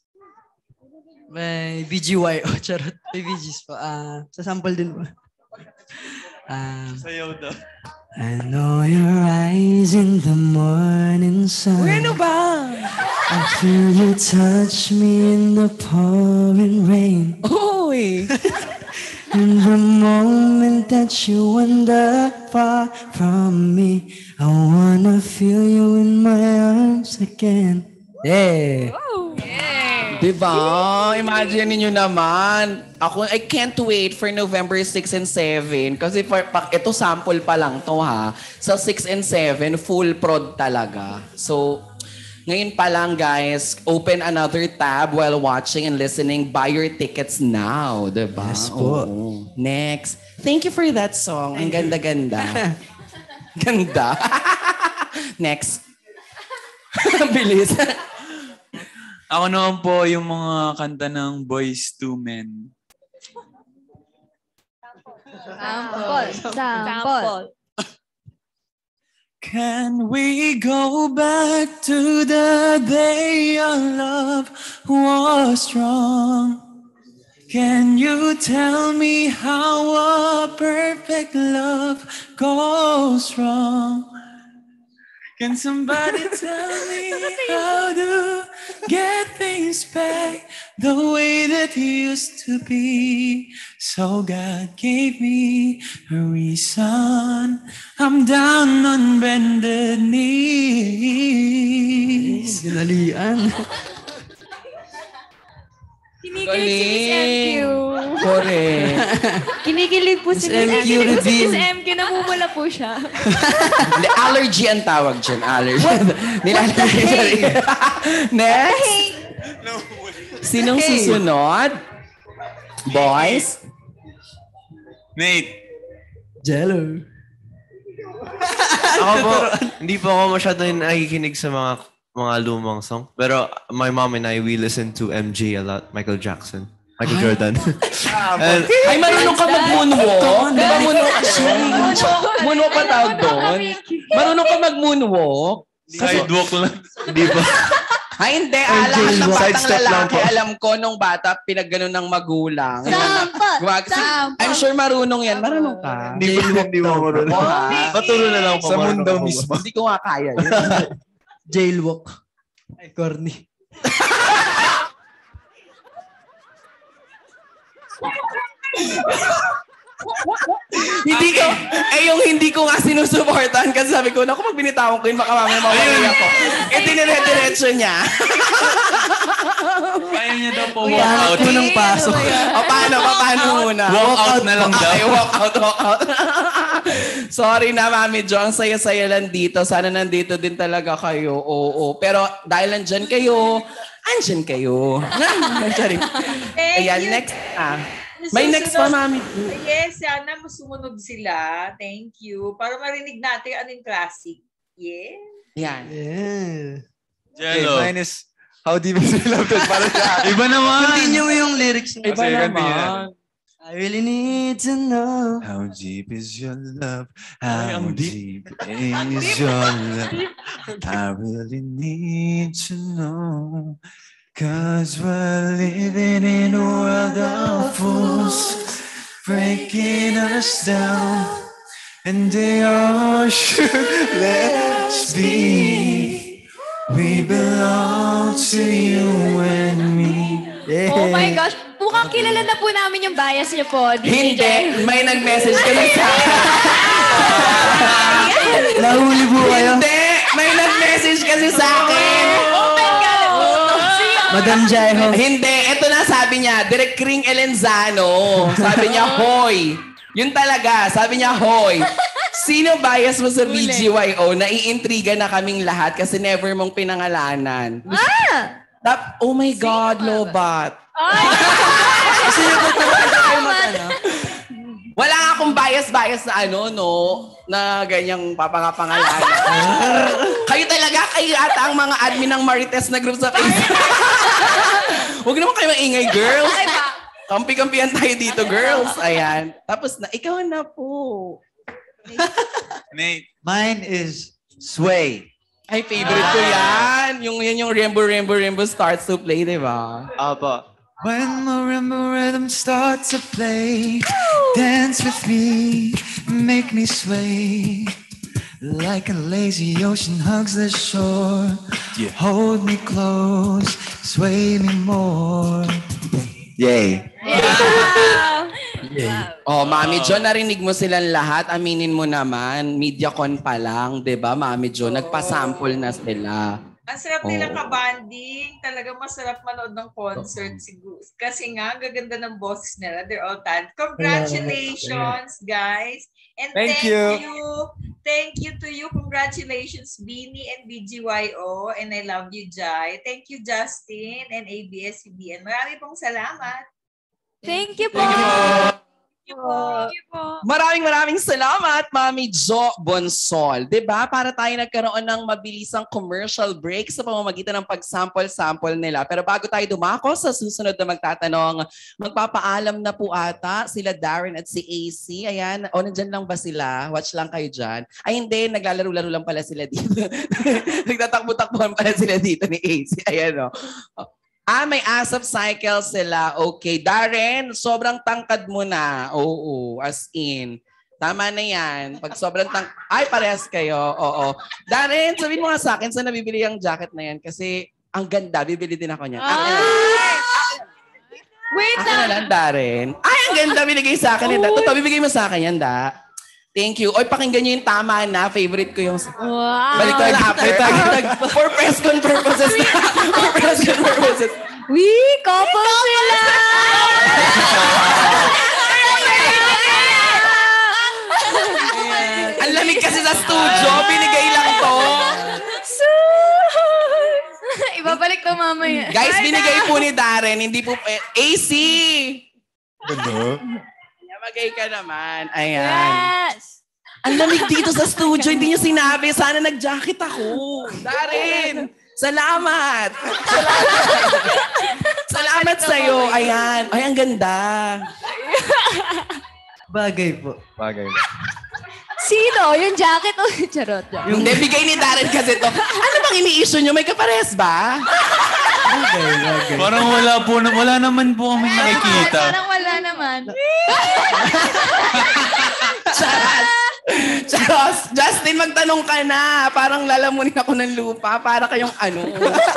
May BGYO. Charot. May BGs po. Sa sample din po. Sayaw daw. I know your eyes in the morning sun. Bueno ba? I feel you touch me in the pouring rain. Oy! In the moment that you wander far from me, I wanna feel you in my arms again. Yeah. Diba? Imagine niyo naman. Ako, I can't wait for November 6 and 7. Kasi ito sample pa lang to ha. Sa 6 and 7, full prod talaga. So, ngayon pa lang guys, open another tab while watching and listening. Buy your tickets now. Diba? Yes po. Oo. Next. Thank you for that song. Ang ganda-ganda. Ganda. Next. Bilis. Ako naman po yung mga kanta ng Boys to Men. Sample. Can we go back to the day our love was strong? Can you tell me how a perfect love goes wrong? Can somebody tell me how to get things back the way that it used to be? So God gave me a reason. I'm down on bended knees. Ginalian. Kinikilig si Miss MQ. Correct. Kinikilig po si Miss MQ. Kinikilig po si Miss MQ. Namumula po siya. Hindi, allergy ang tawag dyan. Allergy. Next. Sinong susunod? Boys? Nate. Jello. Ako po, hindi po ako masyado nakikinig sa mga lumang song. Pero my mom and I, we listen to MJ a lot. Michael Jackson. Michael Jordan. Ay, marunong ka mag-moonwalk? Di ba moonwalk pa tawag doon? Marunong ka mag-moonwalk? Sidewalk lang. Hindi ba? Ay, hindi. Lahat ng batang lalaki, alam ko, nung bata, pinagganon ng magulang. I'm sure marunong yan. Marunong ka. Hindi mo marunong. Paturo na lang po. Sa mundo mismo. Hindi ko nga kaya. Jailwalk. Ay, corny. yung hindi ko nga sinusuportahan kasi sabi ko, naku, pag binitawan ko yun, baka mamaya mawali ako. Dinire-diretso niya. Kaya niya daw po walk out. Unang pasok. Paano muna? Walk out na lang daw. Walk out. Sorry na, Mami Jo. Ang saya-saya lang dito. Sana nandito din talaga kayo. Oo. Pero dahil nandyan kayo, andyan kayo. Ayan, next. May next pa, Mami. Yes, sana masumunod sila. Thank you. Para marinig natin anong classic. Yeah. Yan. Yeah. Jello. Okay, mine is How Deep Is Your Love? Para sa Iba naman. Continue mo yung lyrics. Iba naman. I really need to know. How deep is your love? How deep is your love? I really need to know. 'Cause we're living in a world of fools, breaking us down, and they all should let us be. We belong to you and me. Yeah. Oh my gosh, mukhang kilala na po namin yung bias niyo po. Hindi, may nag-message kami sa akin. Nahuli po kayo? Hindi, may nag-message kasi sa akin. Madam Jaiho. Hindi, ito na sabi niya, Direk Kring Elenzano. Sabi niya, hoy. Yun talaga, sabi niya, hoy. Sino bias mo sa BGYO? Naiintriga na kaming lahat kasi never mong pinangalanan. Oh my God, Lobat. Kasi wala nga akong bias na na ganyang papangapangalanan. Kayo ata ang mga admin ng Marites na group sa Facebook. Huwag naman kayo maingay, girls. Kampi-kampihan tayo dito, girls. Ayan. Tapos na, ikaw na po. Nate. Mine is Sway. Ay, favorite ko yan. Yung Rainbow starts to play, di ba? Apo. When marimba rhythm starts to play, dance with me, make me sway. Like a lazy ocean hugs the shore. Hold me close, sway me more. Yay. Oh, Mami Jo, narinig mo silang lahat. Aminin mo naman, Mediacon pa lang, 'di ba, Mami Jo? Nagpa-sample na sila. Ang sarap nilang kabanding. Talagang masarap manood ng concert siguro. Kasi nga, ang gaganda ng boses nila. They're all talented. Congratulations, guys. And thank you. Thank you to you. Congratulations, Bini and BGYO. And I love you, Jai. Thank you, Justin and ABS-CBN. Marami pong salamat. Thank you po. Maraming salamat, Mami Jo Bonsol. 'Di ba? Para tayo nagkaroon ng mabilisang commercial break sa pamamagitan ng pag-sample nila. Pero bago tayo dumako sa susunod na magtatanong, magpapaalam na po ata sila Darren at si AC. Ayan, nandyan lang ba sila? Watch lang kayo dyan. Ay hindi, naglalaro-laro lang pala sila dito. Nagtatakbo-takbuhan pala sila dito ni AC. Ayan o. May ASAP cycle sila. Okay. Darren, sobrang tangkad mo na. Oo, as in. Tama na yan. Pag sobrang ay, parehas kayo. Oo. Darren, sabihin mo nga sa akin, saan nabibili ang jacket na yan? Kasi ang ganda. Bibili din ako niyan. Wait lang, Darren. Ay, ang ganda. Binigay sa akin. Totoo, bibigay mo sa akin yan, da. Thank you. Oy, pakinggan nyo yung tama na. Favorite ko yung... Wow. Balik ko na after. For press con purposes. For press con purposes. Couple sila! Ang lamig kasi sa studio. Binigay lang to. Ibabalik to mamaya. Guys, binigay po ni Darren. Hindi po... AC! Ano? Bagay ka naman. Ayan. Yes! Ang lamig dito sa studio, hindi niyo sinabi. Sana nag-jacket ako. Darin! Salamat! Salamat sa'yo. Ayan. Ay, ang ganda. Bagay po. Bagay. Sino? Yung jacket o charot? Hindi, bigay ni Darren kasi to. Ano bang ini-issue nyo? May kapares ba? Bagay. Parang wala naman po kami nakikita. Parang wala naman. Charos, Justin, magtanong ka na. Parang lalamunin ako ng lupa. Para kayong ano.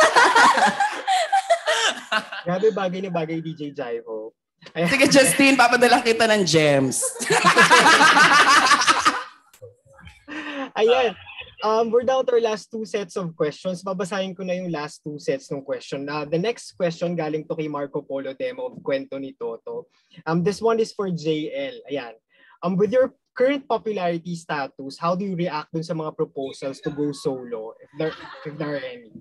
Grabe bagay na bagay DJ Jaiho. Sige, Justin, papadalang kita ng gems. Ayan. We're down to our last two sets of questions. Babasahin ko na yung last two sets ng question. The next question galing to kay Marco Polo Demo of Kwento ni Toto. This one is for JL. Ayan. With your current popularity status, how do you react dun sa mga proposals to go solo, if there are any?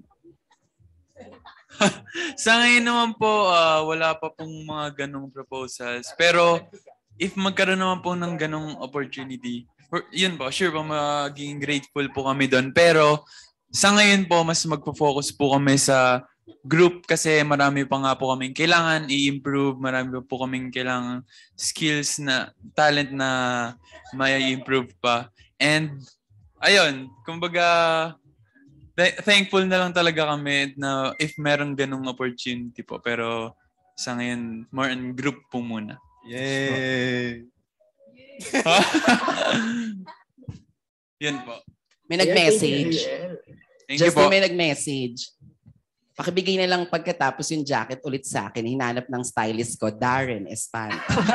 Sa ngayon naman po, wala pa pong mga ganong proposals. Pero if magkaroon naman po ng ganong opportunity, yun po, sure po magiging grateful po kami doon. Pero sa ngayon po, mas magpo-focus po kami sa group kasi marami pa nga po kaming kailangan i-improve. Marami po kaming kailangan skills na talent na may improve pa. And ayun, kumbaga thankful na lang talaga kami na if merong ganong opportunity po. Pero sa ngayon, more on group po muna. Yay! Yun po. May nag-message. Thank you Justin, po. may nag-message. Pakibigay na lang pagkatapos yung jacket ulit sa akin. Hinanap ng stylist ko, Darren Espan.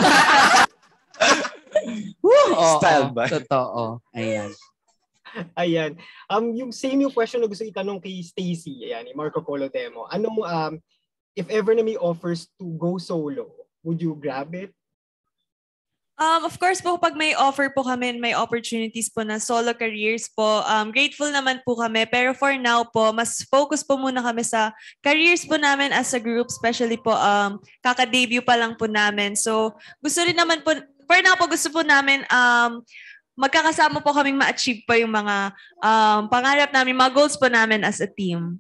Style ba? Totoo. Ayan. Ayan. Yung same yung question na gusto itanong kay Stacy, ayan, ni Marco Polo Demo. Anong, if ever na may offers to go solo, would you grab it? Of course po, pag may offer po kami, may opportunities po na solo careers po, grateful naman po kami. Pero for now po, mas focus po muna kami sa careers po namin as a group, especially po, kaka-debut pa lang po namin. So, gusto rin naman po, for now po, gusto po namin, magkakasama po kaming ma-achieve pa yung mga pangarap namin, mga goals po namin as a team.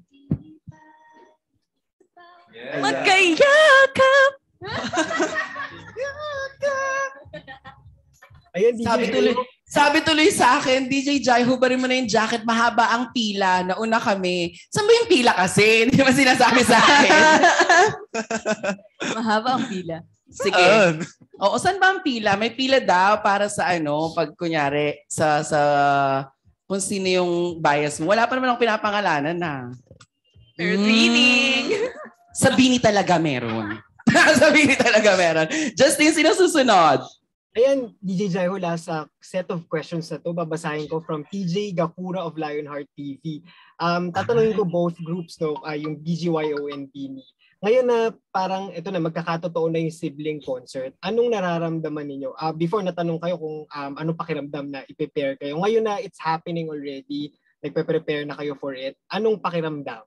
Yeah. Magkayakap! Ayan, sabi tuloy sa akin, DJ Jai, hubarin mo na yung jacket, mahaba ang pila, nauna kami. Saan ba yung pila kasi? Hindi ba sinasabi sa akin? Mahaba ang pila. Sige. Oo, saan ba ang pila? May pila daw para sa ano, pag kunyari, sa kung sino yung bias mo. Wala pa naman akong pinapangalanan na. Pero training. Sa Bini talaga meron. Sa Bini talaga meron. Justin, sino susunod? Ayan, DJ Jaiho, last set of questions na to, babasahin ko from TJ Gakura of Lionheart TV. Tatanungin ko both groups, no, yung BGYO and Bini. Ngayon na parang ito na, magkakatotoo na yung sibling concert, anong nararamdaman ninyo? Before natanong kayo kung anong pakiramdam na i-prepare kayo. Ngayon na it's happening already, nagpe-prepare na kayo for it, anong pakiramdam?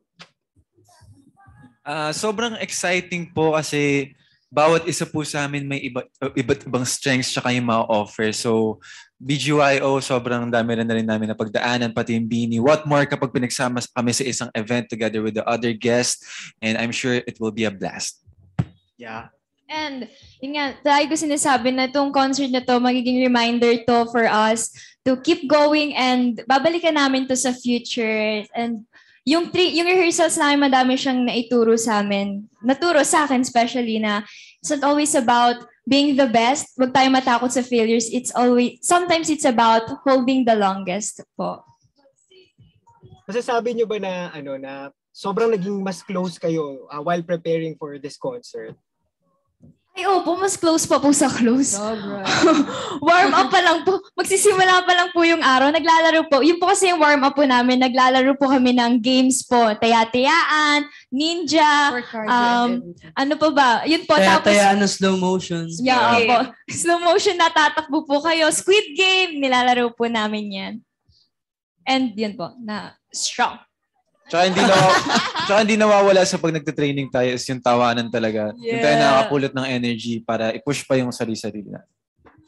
Sobrang exciting po kasi bawat isa po sa amin may iba't ibang strengths tsaka yung ma-offer. So, BGYO, sobrang dami na rin namin na pagdaanan, pati yung Bini. What more kapag pinagsama kami sa isang event together with the other guests, and I'm sure it will be a blast. Yeah. And yun nga, tayo ko sinasabi na itong concert na to, magiging reminder to for us to keep going and babalikan namin to sa future. And yung rehearsals namin, madami siyang naituro sa amin. Naturo sa akin especially na it's not always about being the best. Huwag tayo matakot sa failures. Sometimes it's about holding the longest po. Masasabi niyo ba na, na sobrang naging mas close kayo while preparing for this concert? Ay, opo, mas close pa po sa close. Warm up pa lang po. Magsisimula pa lang po yung araw. Naglalaro po. Yun po kasi yung warm up po namin. Naglalaro po kami ng games po. Taya-tayaan, ninja, ano pa ba? Yun po. Taya-tayaan na slow motion. Yeah, opo. Slow motion natatakbo po kayo. Squid Game, nilalaro po namin yan. And yun po, na strong. Tsaka hindi nawawala sa pag nagte-training tayo is yung tawanan talaga. Yung tayo nakakapulot ng energy para i-push pa yung sarili-sarili na.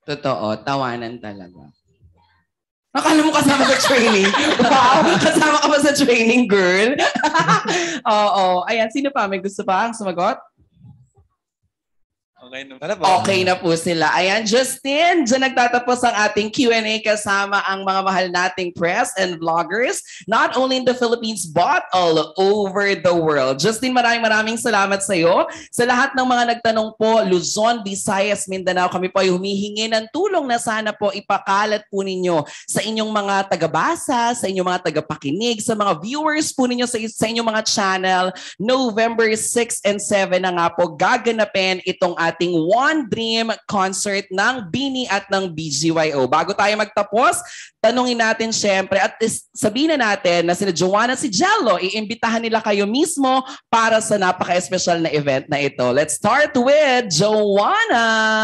Totoo, tawanan talaga. Akala mo kasama sa training? Wow, kasama ka ba sa training, girl? Oo. Ayan, sino pa? May gusto pa ang sumagot? Okay na Okay na po sila. Ayan, Justin, dyan nagtatapos ang ating Q&A kasama ang mga mahal nating press and vloggers, not only in the Philippines, but all over the world. Justin, maraming salamat sa iyo. Sa lahat ng mga nagtanong po, Luzon, Visayas, Mindanao, kami po ay humihingi ng tulong na sana po ipakalat po ninyo sa inyong mga tagabasa, sa inyong mga tagapakinig, sa mga viewers po ninyo sa inyong mga channel. November 6 and 7 na nga po gaganapin itong ating One Dream concert ng Bini at ng BGYO. Bago tayo magtapos, tanungin natin syempre at sabihin na natin na sila Joanna at si Jello, iimbitahan nila kayo mismo para sa napaka-espesyal na event na ito. Let's start with Joanna!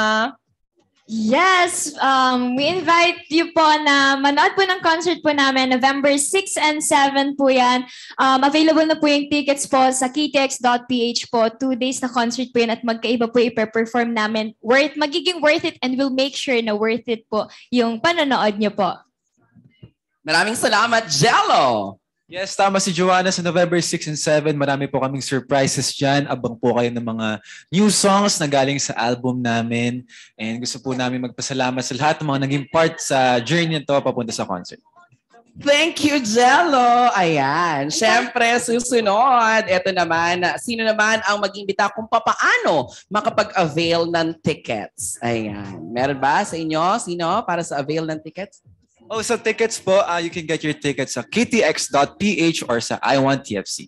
Yes, we invite you po na manood po ng concert po namin November 6 and 7 po yan. Available na po yung tickets po sa ktx.ph po. 2 days na concert po yan at magkaiba po ipe-perform namin. Magiging worth it and we'll make sure na worth it po yung panonood nyo po. Maraming salamat, Jello! Yes, tama si Joanna. Sa November 6 and 7, marami po kaming surprises dyan. Abang po kayo ng mga new songs na galing sa album namin. And gusto po namin magpasalamat sa lahat ng mga naging part sa journey nito papunta sa concert. Thank you, Jello. Ayan. Siyempre, susunod. Ito naman, sino naman ang mag-imbita kung paano makapag-avail ng tickets? Ayan. Meron ba sa inyo? Sino para sa avail ng tickets? Oh, so tickets po, you can get your tickets sa ktx.ph or sa I Want TFC.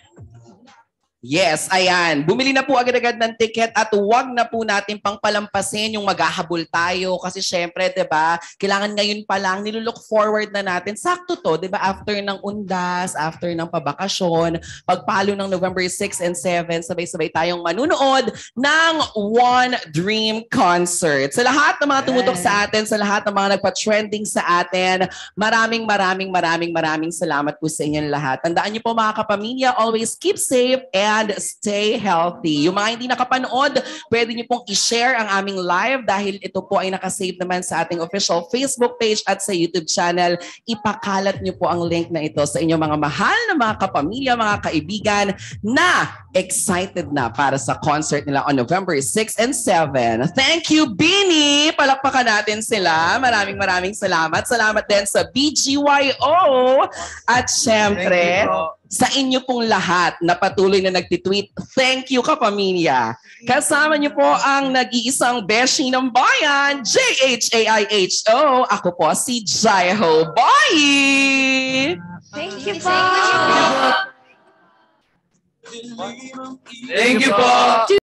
Yes, ayan. Bumili na po agad-agad ng ticket at huwag na po natin pangpalampasin yung maghahabol tayo kasi syempre, 'di ba? Kailangan ngayon pa lang nilulook forward na natin. Sakto 'to, 'di ba? After ng undas, after ng pabakasyon, pagpalo ng November 6 and 7, sabay-sabay tayong manunood ng One Dream concert. Sa lahat ng mga tumutok sa atin, sa lahat ng mga nagpa-trending sa atin, maraming salamat po sa inyong lahat. Tandaan niyo po mga kapamilya, always keep safe and stay healthy. Yung mga hindi nakapanood, pwede niyo pong i-share ang aming live dahil ito po ay nakasave naman sa ating official Facebook page at sa YouTube channel. Ipakalat niyo po ang link na ito sa inyong mga mahal na mga kapamilya, mga kaibigan na excited na para sa concert nila on November 6 and 7. Thank you, Bini! Palakpakan natin sila. Maraming salamat. Salamat din sa BGYO. At syempre, sa inyo pong lahat na patuloy na nagtitweet, thank you kapamilya. Kasama niyo po ang nag-iisang beshi ng bayan, JHAIHO. Ako po si Jaiho. Bye! Thank you po! Thank you po!